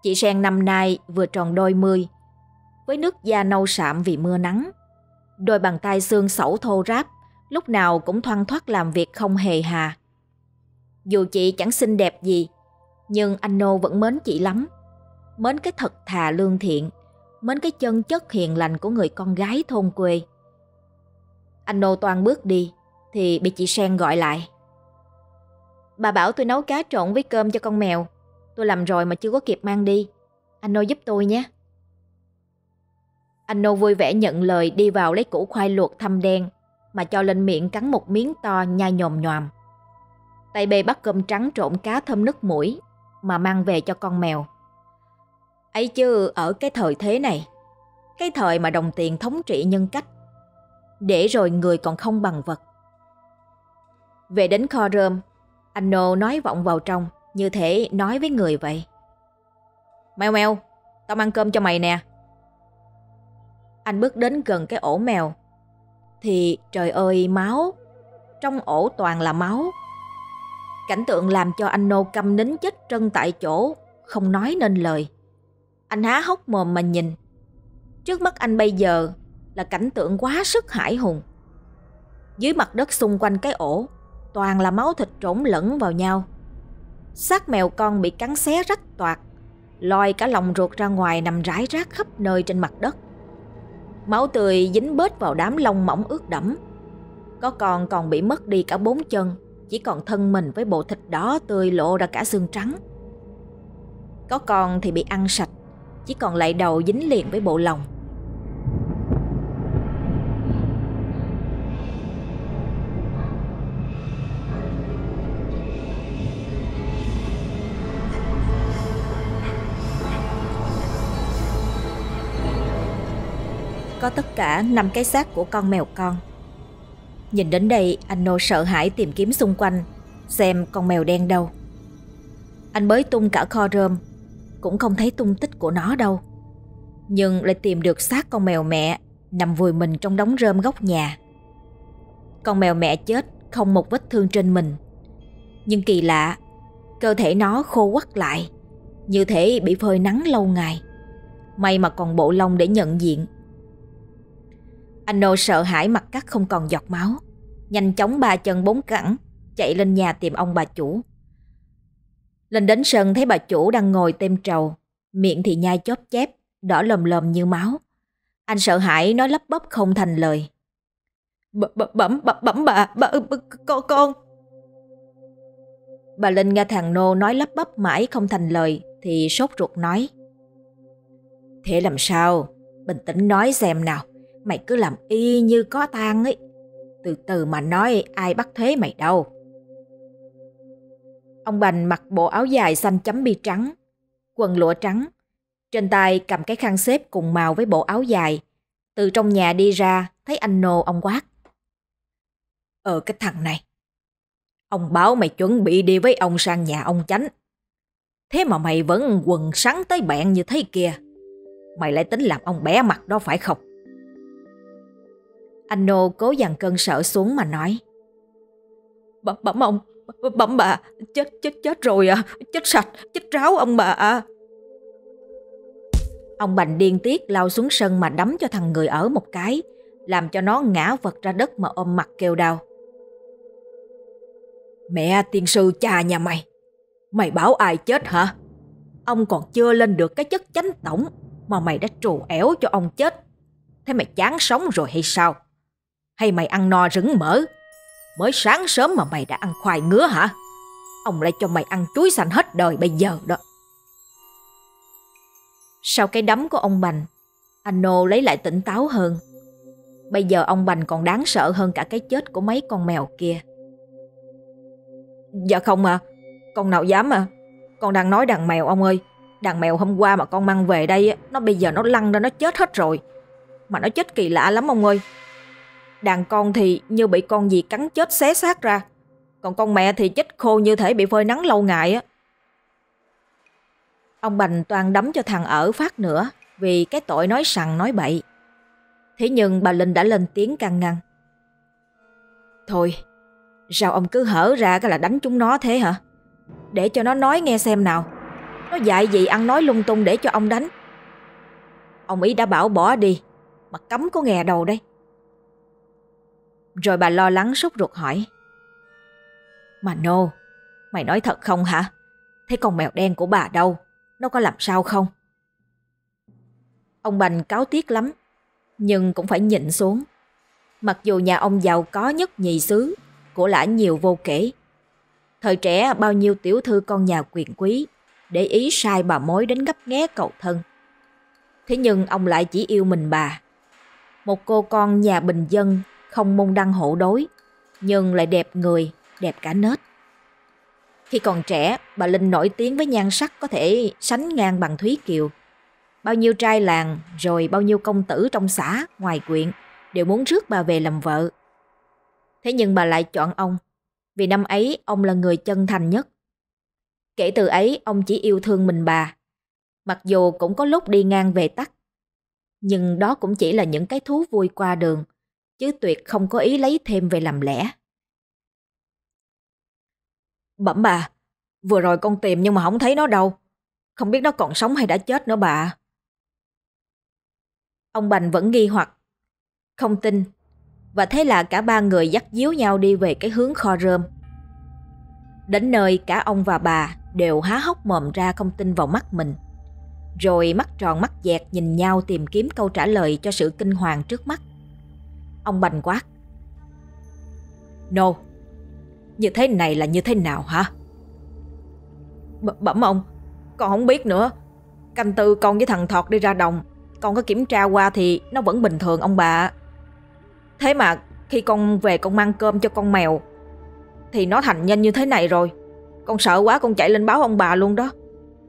[SPEAKER 1] Chị Sen năm nay vừa tròn đôi mươi, với nước da nâu sạm vì mưa nắng. Đôi bàn tay xương xẩu thô ráp, lúc nào cũng thoăn thoắt làm việc không hề hà. Dù chị chẳng xinh đẹp gì, nhưng anh Nô vẫn mến chị lắm. Mến cái thật thà lương thiện, mến cái chân chất hiền lành của người con gái thôn quê. Anh Nô toan bước đi thì bị chị Sen gọi lại. Bà bảo tôi nấu cá trộn với cơm cho con mèo. Tôi làm rồi mà chưa có kịp mang đi. Anh Nô giúp tôi nhé. Anh Nô vui vẻ nhận lời, đi vào lấy củ khoai luộc thâm đen mà cho lên miệng cắn một miếng to nhai nhồm nhòm. Tay bê bắt cơm trắng trộn cá thơm nức mũi mà mang về cho con mèo. Ấy chứ ở cái thời thế này, cái thời mà đồng tiền thống trị nhân cách, để rồi người còn không bằng vật. Về đến kho rơm, anh Nô nói vọng vào trong, như thể nói với người vậy. Mèo mèo, tao mang cơm cho mày nè. Anh bước đến gần cái ổ mèo thì trời ơi máu, trong ổ toàn là máu. Cảnh tượng làm cho anh Nô câm nín chết trân tại chỗ, không nói nên lời. Anh há hốc mồm mà nhìn. Trước mắt anh bây giờ là cảnh tượng quá sức hãi hùng. Dưới mặt đất xung quanh cái ổ toàn là máu thịt trộn lẫn vào nhau. Xác mèo con bị cắn xé rách toạc, lòi cả lòng ruột ra ngoài nằm rải rác khắp nơi trên mặt đất. Máu tươi dính bết vào đám lông mỏng ướt đẫm. Có con còn bị mất đi cả 4 chân, chỉ còn thân mình với bộ thịt đỏ tươi lộ ra cả xương trắng. Có con thì bị ăn sạch, chỉ còn lại đầu dính liền với bộ lòng. Có tất cả 5 cái xác của con mèo con. Nhìn đến đây, anh Nô sợ hãi tìm kiếm xung quanh xem con mèo đen đâu. Anh bới tung cả kho rơm, cũng không thấy tung tích của nó đâu. Nhưng lại tìm được xác con mèo mẹ nằm vùi mình trong đống rơm góc nhà. Con mèo mẹ chết không một vết thương trên mình, nhưng kỳ lạ, cơ thể nó khô quắt lại, như thể bị phơi nắng lâu ngày. May mà còn bộ lông để nhận diện. Anh Nô sợ hãi mặt cắt không còn giọt máu, nhanh chóng 3 chân 4 cẳng chạy lên nhà tìm ông bà chủ. Lên đến sân thấy bà chủ đang ngồi têm trầu, miệng thì nhai chóp chép, đỏ lòm lòm như máu. Anh sợ hãi nói lắp bắp không thành lời. Bẩm bà, con. Bà Linh nghe thằng Nô nói lắp bắp mãi không thành lời thì sốt ruột nói. Thế làm sao? Bình tĩnh nói xem nào. Mày cứ làm y như có tang ấy. Từ từ mà nói, ai bắt thế mày đâu. Ông Bành mặc bộ áo dài xanh chấm bi trắng, quần lụa trắng, trên tay cầm cái khăn xếp cùng màu với bộ áo dài. Từ trong nhà đi ra, thấy anh Nô, ông quát. Cái thằng này, ông báo mày chuẩn bị đi với ông sang nhà ông Chánh. Thế mà mày vẫn quần sắn tới bẹn như thế kia. Mày lại tính làm ông bé mặt đó phải không? Anh Nô cố dằn cơn sợ xuống mà nói. Bẩm ông, bẩm bà, chết rồi à, chết sạch, chết ráo ông bà à. Ông Bành điên tiết lao xuống sân mà đấm cho thằng người ở một cái, làm cho nó ngã vật ra đất mà ôm mặt kêu đau. Mẹ tiên sư cha nhà mày, mày bảo ai chết hả? Ông còn chưa lên được cái chức chánh tổng mà mày đã trù ẻo cho ông chết. Thế mày chán sống rồi hay sao? Hay mày ăn no rứng mỡ? Mới sáng sớm mà mày đã ăn khoai ngứa hả? Ông lại cho mày ăn chuối xanh hết đời bây giờ đó. Sau cái đấm của ông Bành, anh Nô lấy lại tỉnh táo hơn. Bây giờ ông Bành còn đáng sợ hơn cả cái chết của mấy con mèo kia. Dạ không à, con nào dám à. Con đang nói đàn mèo ông ơi. Đàn mèo hôm qua mà con mang về đây, nó bây giờ nó lăn ra nó chết hết rồi. Mà nó chết kỳ lạ lắm ông ơi. Đàn con thì như bị con gì cắn chết xé xác ra. Còn con mẹ thì chết khô như thể bị phơi nắng lâu ngày á. Ông Bành toan đấm cho thằng ở phát nữa vì cái tội nói sằng nói bậy. Thế nhưng bà Linh đã lên tiếng can ngăn. Thôi, sao ông cứ hở ra cái là đánh chúng nó thế hả? Để cho nó nói nghe xem nào. Nó dạy gì ăn nói lung tung để cho ông đánh. Ông ý đã bảo bỏ đi, mà cấm có nghe đâu đấy. Rồi bà lo lắng sốt ruột hỏi: Mà Nô, mày nói thật không hả? Thế con mèo đen của bà đâu? Nó có làm sao không? Ông Bành cáu tiếc lắm, nhưng cũng phải nhịn xuống. Mặc dù nhà ông giàu có nhất nhì xứ, của lã nhiều vô kể. Thời trẻ bao nhiêu tiểu thư con nhà quyền quý để ý sai bà mối đến ngấp nghé cầu thân. Thế nhưng ông lại chỉ yêu mình bà, một cô con nhà bình dân, không môn đăng hộ đối, nhưng lại đẹp người, đẹp cả nết. Khi còn trẻ, bà Linh nổi tiếng với nhan sắc có thể sánh ngang bằng Thúy Kiều. Bao nhiêu trai làng rồi bao nhiêu công tử trong xã, ngoài quyện đều muốn rước bà về làm vợ. Thế nhưng bà lại chọn ông, vì năm ấy ông là người chân thành nhất. Kể từ ấy ông chỉ yêu thương mình bà, mặc dù cũng có lúc đi ngang về tắt. Nhưng đó cũng chỉ là những cái thú vui qua đường, chứ tuyệt không có ý lấy thêm về làm lẽ. Bẩm bà, vừa rồi con tìm nhưng mà không thấy nó đâu. Không biết nó còn sống hay đã chết nữa bà. Ông Bành vẫn nghi hoặc, không tin. Và thế là cả ba người dắt díu nhau đi về cái hướng kho rơm. Đến nơi cả ông và bà đều há hốc mồm ra không tin vào mắt mình. Rồi mắt tròn mắt dẹt nhìn nhau tìm kiếm câu trả lời cho sự kinh hoàng trước mắt. Ông Bành quát: Nô, như thế này là như thế nào hả? Bẩm ông, con không biết nữa. Canh tư con với thằng Thọt đi ra đồng, con có kiểm tra qua thì nó vẫn bình thường ông bà. Thế mà khi con về con mang cơm cho con mèo thì nó thành nhanh như thế này rồi. Con sợ quá con chạy lên báo ông bà luôn đó.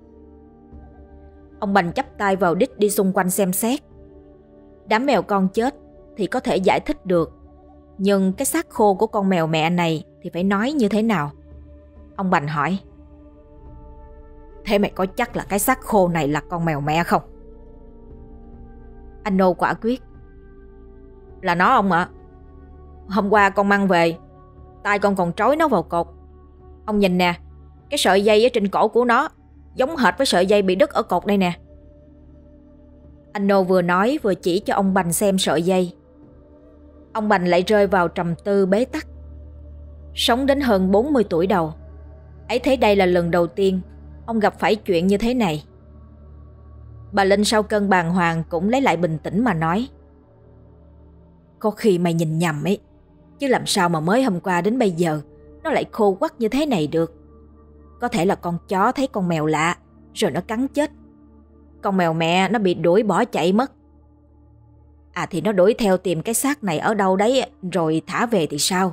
[SPEAKER 1] Ông Bành chắp tay vào đít đi xung quanh xem xét. Đám mèo con chết thì có thể giải thích được, nhưng cái xác khô của con mèo mẹ này thì phải nói như thế nào? Ông Bành hỏi: Thế mày có chắc là cái xác khô này là con mèo mẹ không? Anh Nô quả quyết: Là nó ông ạ. Hôm qua con mang về, tay con còn trói nó vào cột. Ông nhìn nè, cái sợi dây ở trên cổ của nó giống hệt với sợi dây bị đứt ở cột đây nè. Anh Nô vừa nói vừa chỉ cho ông Bành xem sợi dây. Ông Bành lại rơi vào trầm tư bế tắc. Sống đến hơn 40 tuổi đầu, ấy thế đây là lần đầu tiên ông gặp phải chuyện như thế này. Bà Linh sau cơn bàng hoàng cũng lấy lại bình tĩnh mà nói: Có khi mày nhìn nhầm ấy, chứ làm sao mà mới hôm qua đến bây giờ nó lại khô quắt như thế này được. Có thể là con chó thấy con mèo lạ rồi nó cắn chết. Con mèo mẹ nó bị đuổi bỏ chạy mất. À thì nó đuổi theo tìm cái xác này ở đâu đấy rồi thả về thì sao?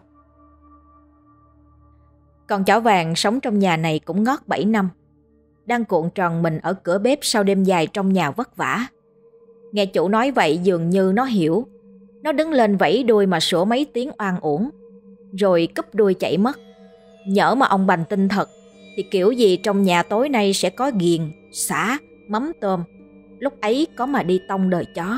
[SPEAKER 1] Con chó vàng sống trong nhà này cũng ngót 7 năm. Đang cuộn tròn mình ở cửa bếp sau đêm dài trong nhà vất vả. Nghe chủ nói vậy dường như nó hiểu. Nó đứng lên vẫy đuôi mà sủa mấy tiếng oan uổng, rồi cúp đuôi chạy mất. Nhỡ mà ông Bành tin thật thì kiểu gì trong nhà tối nay sẽ có ghiền, sả, mắm tôm. Lúc ấy có mà đi tông đời chó.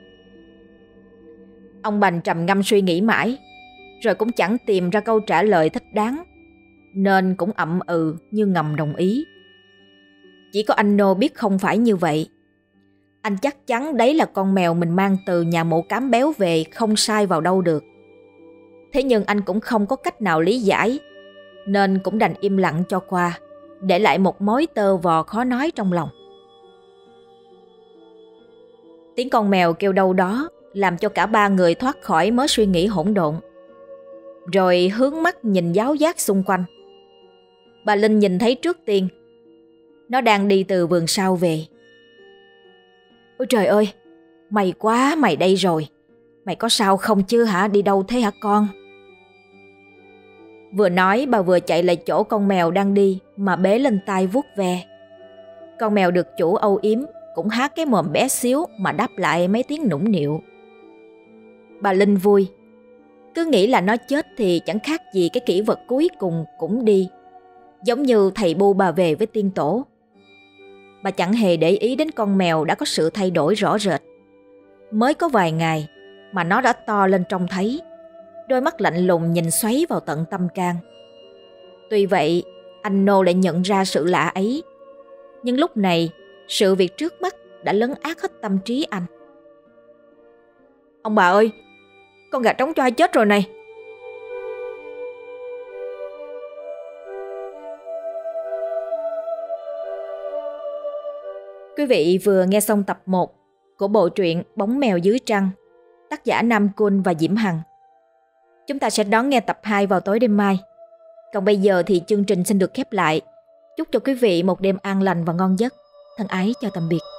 [SPEAKER 1] Ông Bành trầm ngâm suy nghĩ mãi, rồi cũng chẳng tìm ra câu trả lời thích đáng, nên cũng ậm ừ như ngầm đồng ý. Chỉ có anh Nô biết không phải như vậy. Anh chắc chắn đấy là con mèo mình mang từ nhà mộ cám béo về, không sai vào đâu được. Thế nhưng anh cũng không có cách nào lý giải, nên cũng đành im lặng cho qua, để lại một mối tơ vò khó nói trong lòng. Tiếng con mèo kêu đâu đó làm cho cả ba người thoát khỏi mớ suy nghĩ hỗn độn, rồi hướng mắt nhìn giáo giác xung quanh. Bà Linh nhìn thấy trước tiên. Nó đang đi từ vườn sau về. Ôi trời ơi, may quá mày đây rồi. Mày có sao không chứ hả? Đi đâu thế hả con? Vừa nói bà vừa chạy lại chỗ con mèo đang đi mà bế lên tay vuốt ve. Con mèo được chủ âu yếm cũng há cái mồm bé xíu mà đáp lại mấy tiếng nũng nịu. Bà Linh vui, cứ nghĩ là nó chết thì chẳng khác gì cái kỷ vật cuối cùng cũng đi, giống như thầy bu bà về với tiên tổ. Bà chẳng hề để ý đến con mèo đã có sự thay đổi rõ rệt. Mới có vài ngày mà nó đã to lên trông thấy, đôi mắt lạnh lùng nhìn xoáy vào tận tâm can. Tuy vậy, anh Nô lại nhận ra sự lạ ấy. Nhưng lúc này, sự việc trước mắt đã lấn át hết tâm trí anh. Ông bà ơi, con gà trống choai chết rồi này. Quý vị vừa nghe xong tập 1 của bộ truyện Bóng mèo dưới trăng, tác giả Nam Cun và Diễm Hằng. Chúng ta sẽ đón nghe tập 2 vào tối đêm mai. Còn bây giờ thì chương trình xin được khép lại. Chúc cho quý vị một đêm an lành và ngon giấc. Thân ái chào tạm biệt.